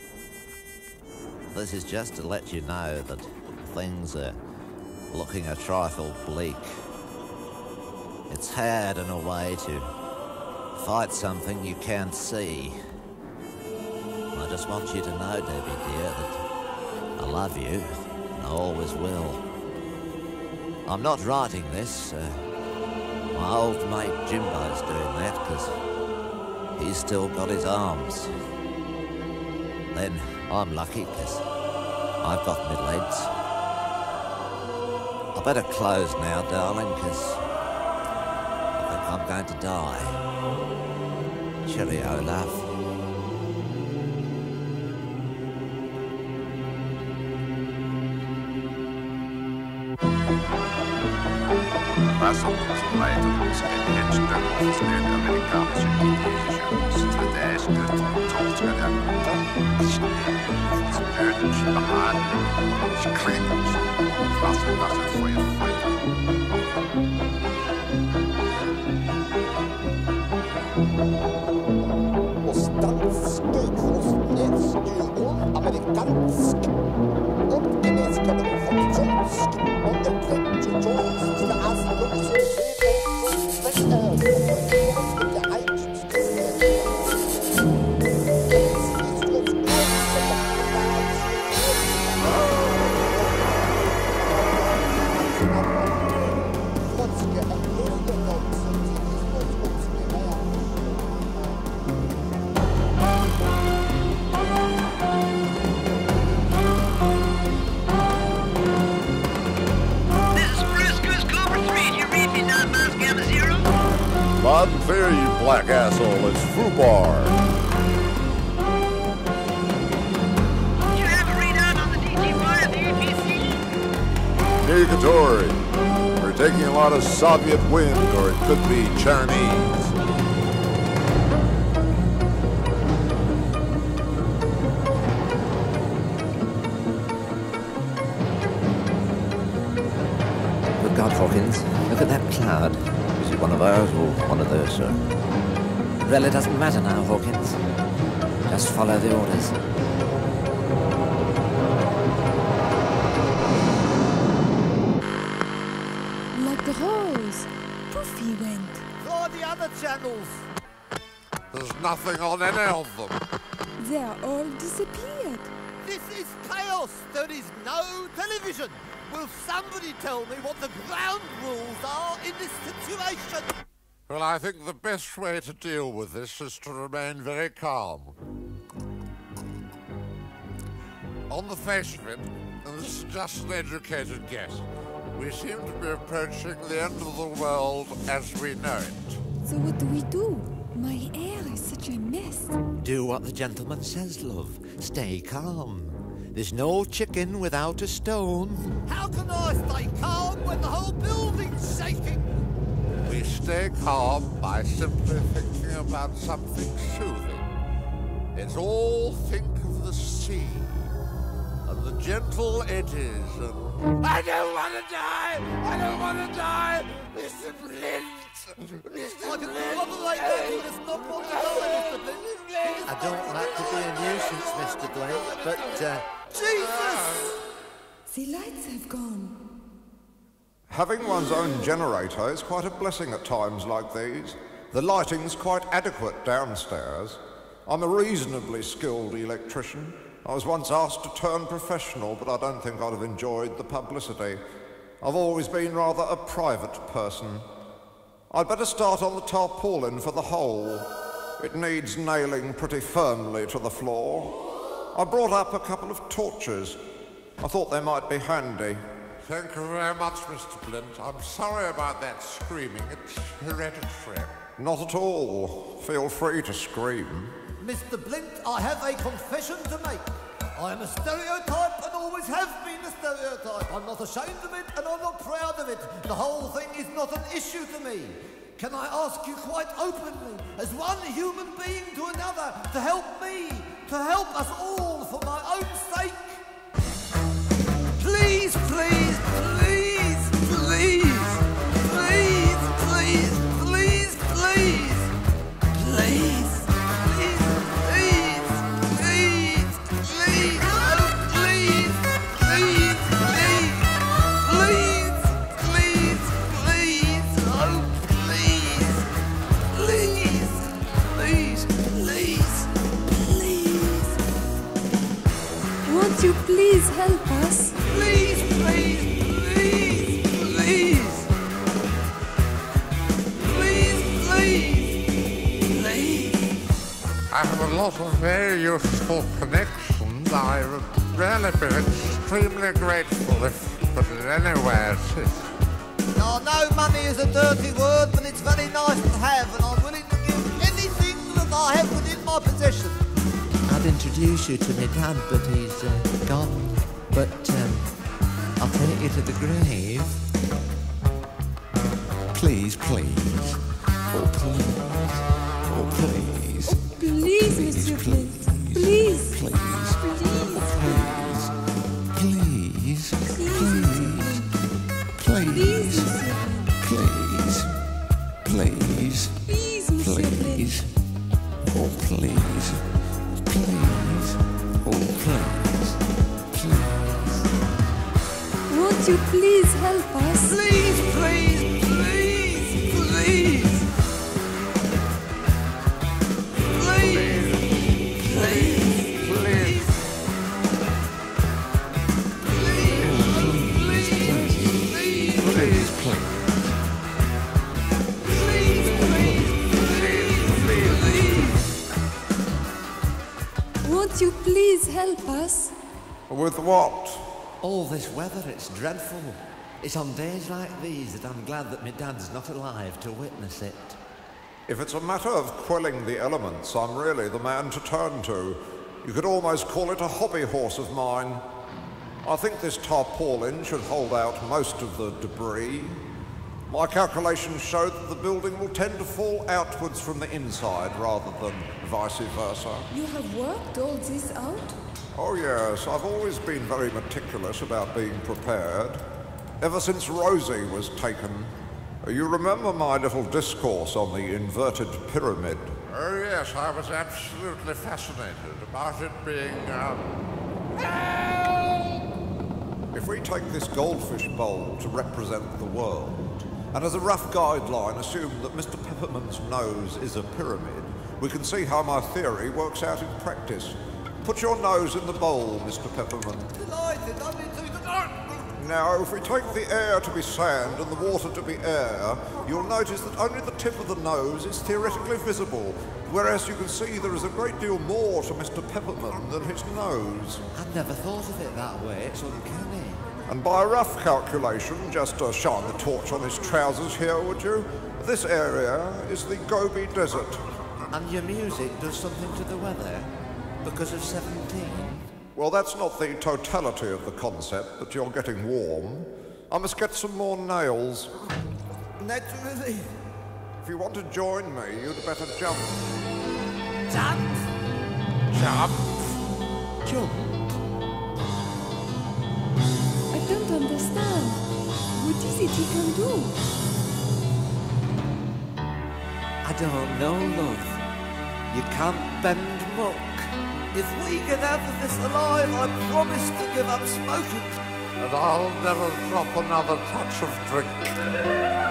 this is just to let you know that things are looking a trifle bleak. It's hard in a way to fight something you can't see. I just want you to know, Debbie dear, that I love you, and I always will. I'm not writing this. Uh, my old mate Jimbo's doing that because he's still got his arms. Then I'm lucky because I've got my legs. I better close now, darling, because I think I'm going to die. Cheerio, love. Vasallusleitungs enstörningsstöd amerikanska kritischer stratejstöd tolkade stödens behandling skräckens fast fast för Ostansk krossnätsstyror amerikansk och gemenskap med fransk och en prättigård till asbrox Loud and clear, you black asshole. It's FUBAR. You have a readout on the D G Y of the A P C? Negatory. We're We're taking a lot of Soviet wind, or it could be Chinese. Good God, Hawkins, look at that cloud. Is it one of ours or one of theirs, sir? It really doesn't matter now, Hawkins. Just follow the orders. Like the rose. Poof he went. Try the other channels. There's nothing on any of them. They are all disappeared. This is chaos. There is no television. Will somebody tell me what the ground rules are in this situation? Well, I think the best way to deal with this is to remain very calm. On the face of it, and this is just an educated guess, we seem to be approaching the end of the world as we know it. So what do we do? My hair is such a mess. Do what the gentleman says, love. Stay calm. There's no chicken without a stone. How can I stay calm when the whole building's shaking? We stay calm by simply thinking about something soothing. Let's all think of the sea and the gentle eddies and... I don't want to die! I don't want to die! Mister Blint! Mister I can corroborate that he does not want to die, Mister Blint. I don't like to be a nuisance, Mister Blint, but, uh... Jesus! The lights have gone. Having one's own generator is quite a blessing at times like these. The lighting's quite adequate downstairs. I'm a reasonably skilled electrician. I was once asked to turn professional, but I don't think I'd have enjoyed the publicity. I've always been rather a private person. I'd better start on the tarpaulin for the hole. It needs nailing pretty firmly to the floor. I brought up a couple of torches. I thought they might be handy. Thank you very much, Mister Blint. I'm sorry about that screaming. It's hereditary. Not at all. Feel free to scream. Mister Blint, I have a confession to make. I am a stereotype and always have been a stereotype. I'm not ashamed of it and I'm not proud of it. The whole thing is not an issue to me. Can I ask you quite openly, as one human being to another, to help me, to help us all for my own sake? Please, please, please, please, please, please, please, please, please. Won't you please help us? Please, please, please, please. Please, please, please. I have a lot of very useful connections. I would really be extremely grateful if you put it anywhere. I know money is a dirty word, but it's very nice to have, and I'm willing to give anything that I have within my possession. I'd introduce you to my dad, but he's uh, gone. But um, I'll take you to the grave. Please, please. Oh, please. Oh, please. Oh, please, Monsieur Blint. Please. Please. Please. Please. Please. Please. Please. Please. Please, Monsieur Please. Oh, please. Please. Oh, please. Please. Won't you please help us? Please, please, please, please. Please, please, please. Won't you please help us? With what? All this weather, it's dreadful. It's on days like these that I'm glad that my dad's not alive to witness it. If it's a matter of quelling the elements, I'm really the man to turn to. You could almost call it a hobby horse of mine. I think this tarpaulin should hold out most of the debris. My calculations show that the building will tend to fall outwards from the inside rather than vice versa. You have worked all this out? Oh yes, I've always been very meticulous about being prepared. Ever since Rosie was taken. You remember my little discourse on the inverted pyramid? Oh yes, I was absolutely fascinated about it being, um... If we take this goldfish bowl to represent the world, and as a rough guideline assume that Mister Peppermint's nose is a pyramid, we can see how my theory works out in practice. Put your nose in the bowl, Mister Peppermint. Delighted, only to the... Now, if we take the air to be sand and the water to be air, you'll notice that only the tip of the nose is theoretically visible, whereas you can see there is a great deal more to Mister Peppermint than his nose. I'd never thought of it that way. It's uncanny. And by a rough calculation, just to shine the torch on his trousers here, would you? This area is the Gobi Desert. And your music does something to the weather? Because of seventeen? Well, that's not the totality of the concept, that you're getting warm. I must get some more nails. Naturally. If you want to join me, you'd better jump. Jump! Jump! Jump? I don't understand. What is it he can do? I don't know, love. You can't bend muck. If we get out of this alive, I promise to give up smoking. And I'll never drop another touch of drink.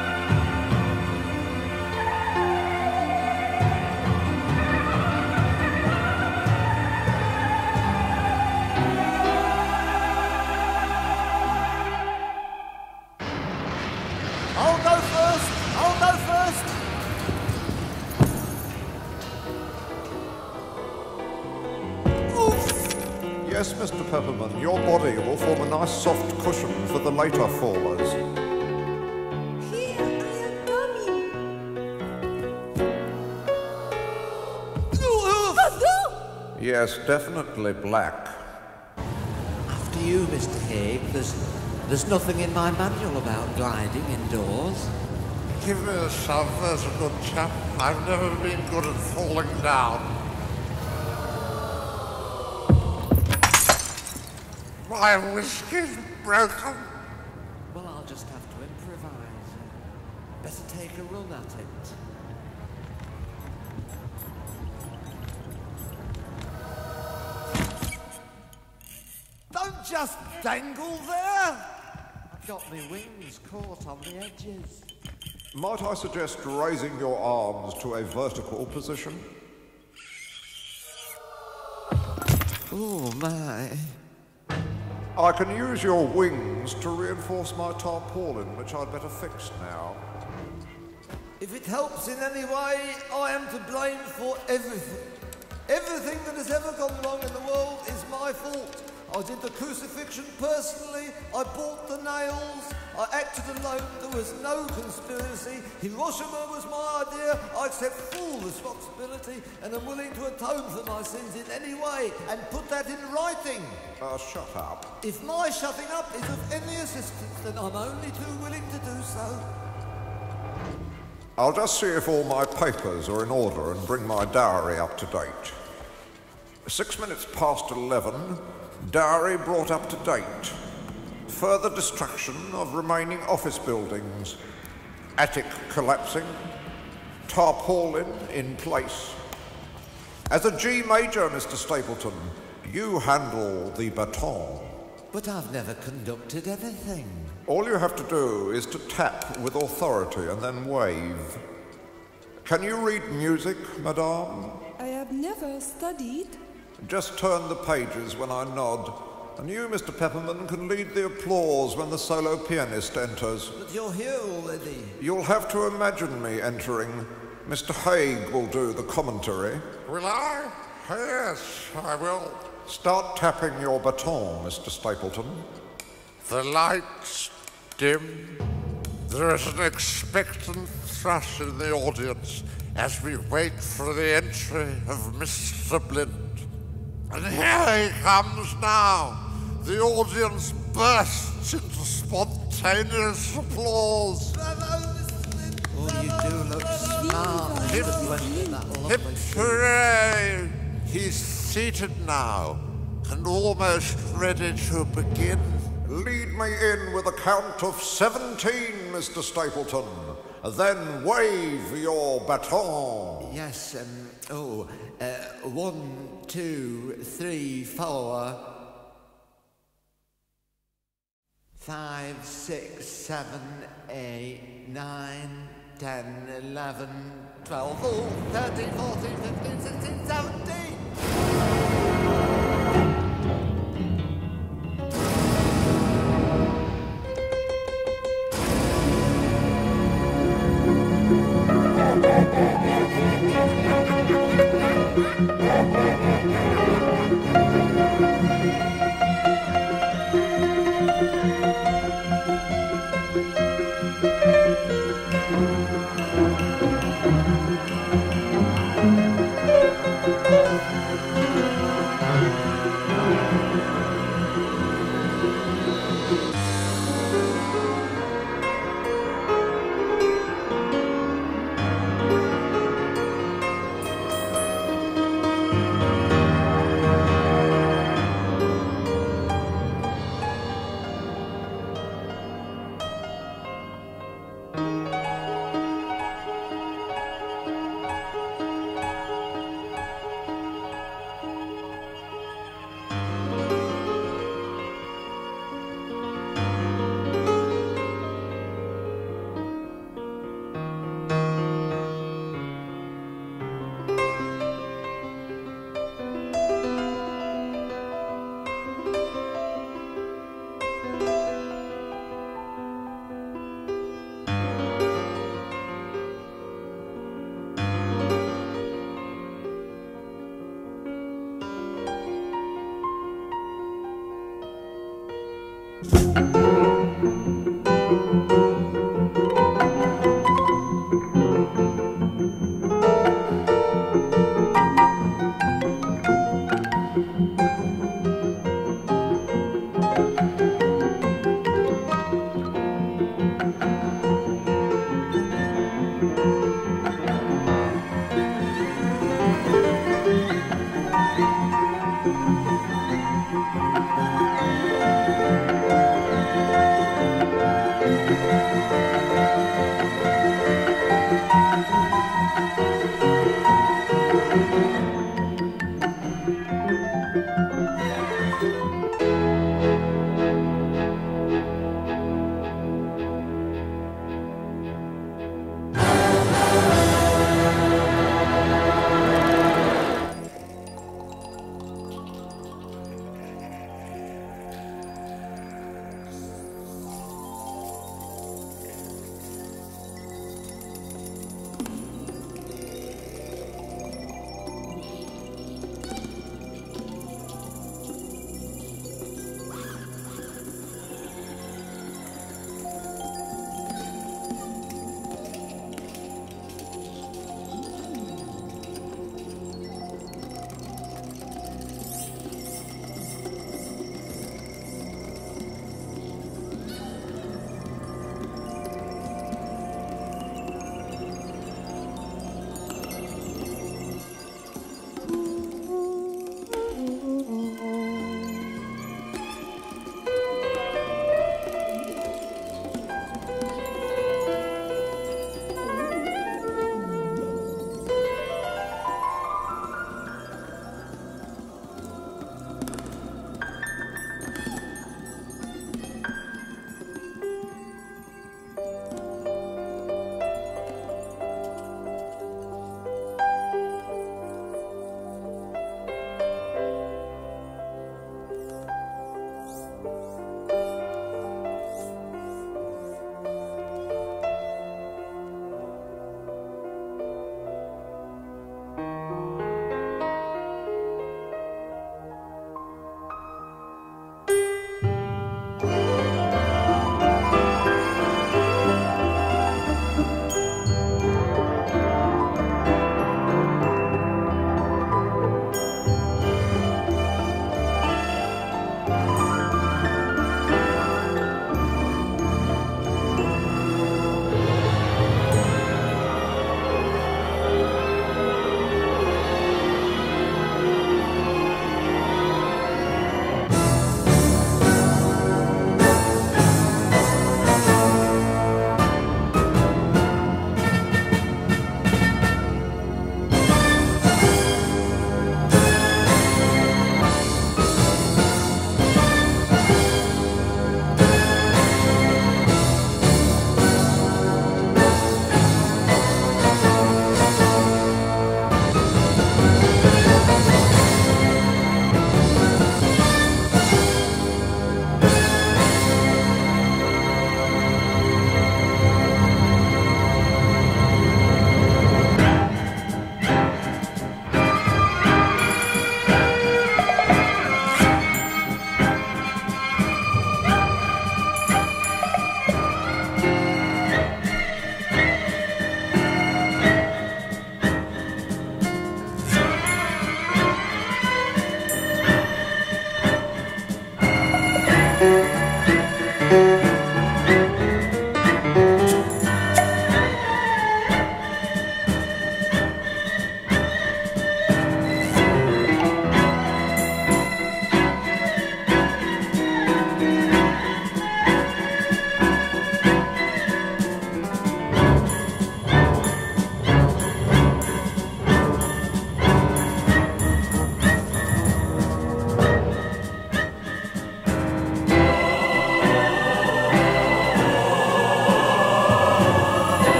I'll go first! I'll go first! Yes, Mister Peppermint, your body will form a nice soft cushion for the later fallers. Here, I am coming. Yes, definitely black. After you, Mister Haig, there's, there's nothing in my manual about gliding indoors. Give me a shove, there's a good chap. I've never been good at falling down. My whiskey's broken. Well, I'll just have to improvise. Better take a run at it. Don't just dangle there! I've got my wings caught on the edges. Might I suggest raising your arms to a vertical position? Oh, my. I can use your wings to reinforce my tarpaulin, which I'd better fix now. If it helps in any way, I am to blame for everything. Everything that has ever gone wrong in the world is my fault. I did the crucifixion personally, I bought the nails, I acted alone, there was no conspiracy. Hiroshima was my idea, I accept full responsibility and am willing to atone for my sins in any way and put that in writing. Uh, shut up. If my shutting up is of any assistance, then I'm only too willing to do so. I'll just see if all my papers are in order and bring my diary up to date. Six minutes past eleven, diary brought up to date. Further destruction of remaining office buildings. Attic collapsing. Tarpaulin in place. As a G major, Mister Stapleton, you handle the baton. But I've never conducted anything. All you have to do is to tap with authority and then wave. Can you read music, madame? I have never studied. Just turn the pages when I nod, and you, Mister Peppermint, can lead the applause when the solo pianist enters. But you're here already. You'll have to imagine me entering. Mister Haig will do the commentary. Will I? Yes, I will. Start tapping your baton, Mister Stapleton. The lights dim. There is an expectant thrush in the audience as we wait for the entry of Mister Blind. And here he comes now. The audience burst into spontaneous applause. Oh, you do look smart, Hip, hip hooray! He's seated now, and almost ready to begin. Lead me in with a count of seventeen, Mister Stapleton. Then wave your baton. Yes, um, oh, uh, one, two, three, four, five, six, seven, eight, nine, ten, eleven, twelve, oh, thirteen, fourteen, fifteen, sixteen, seventeen.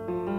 Thank you.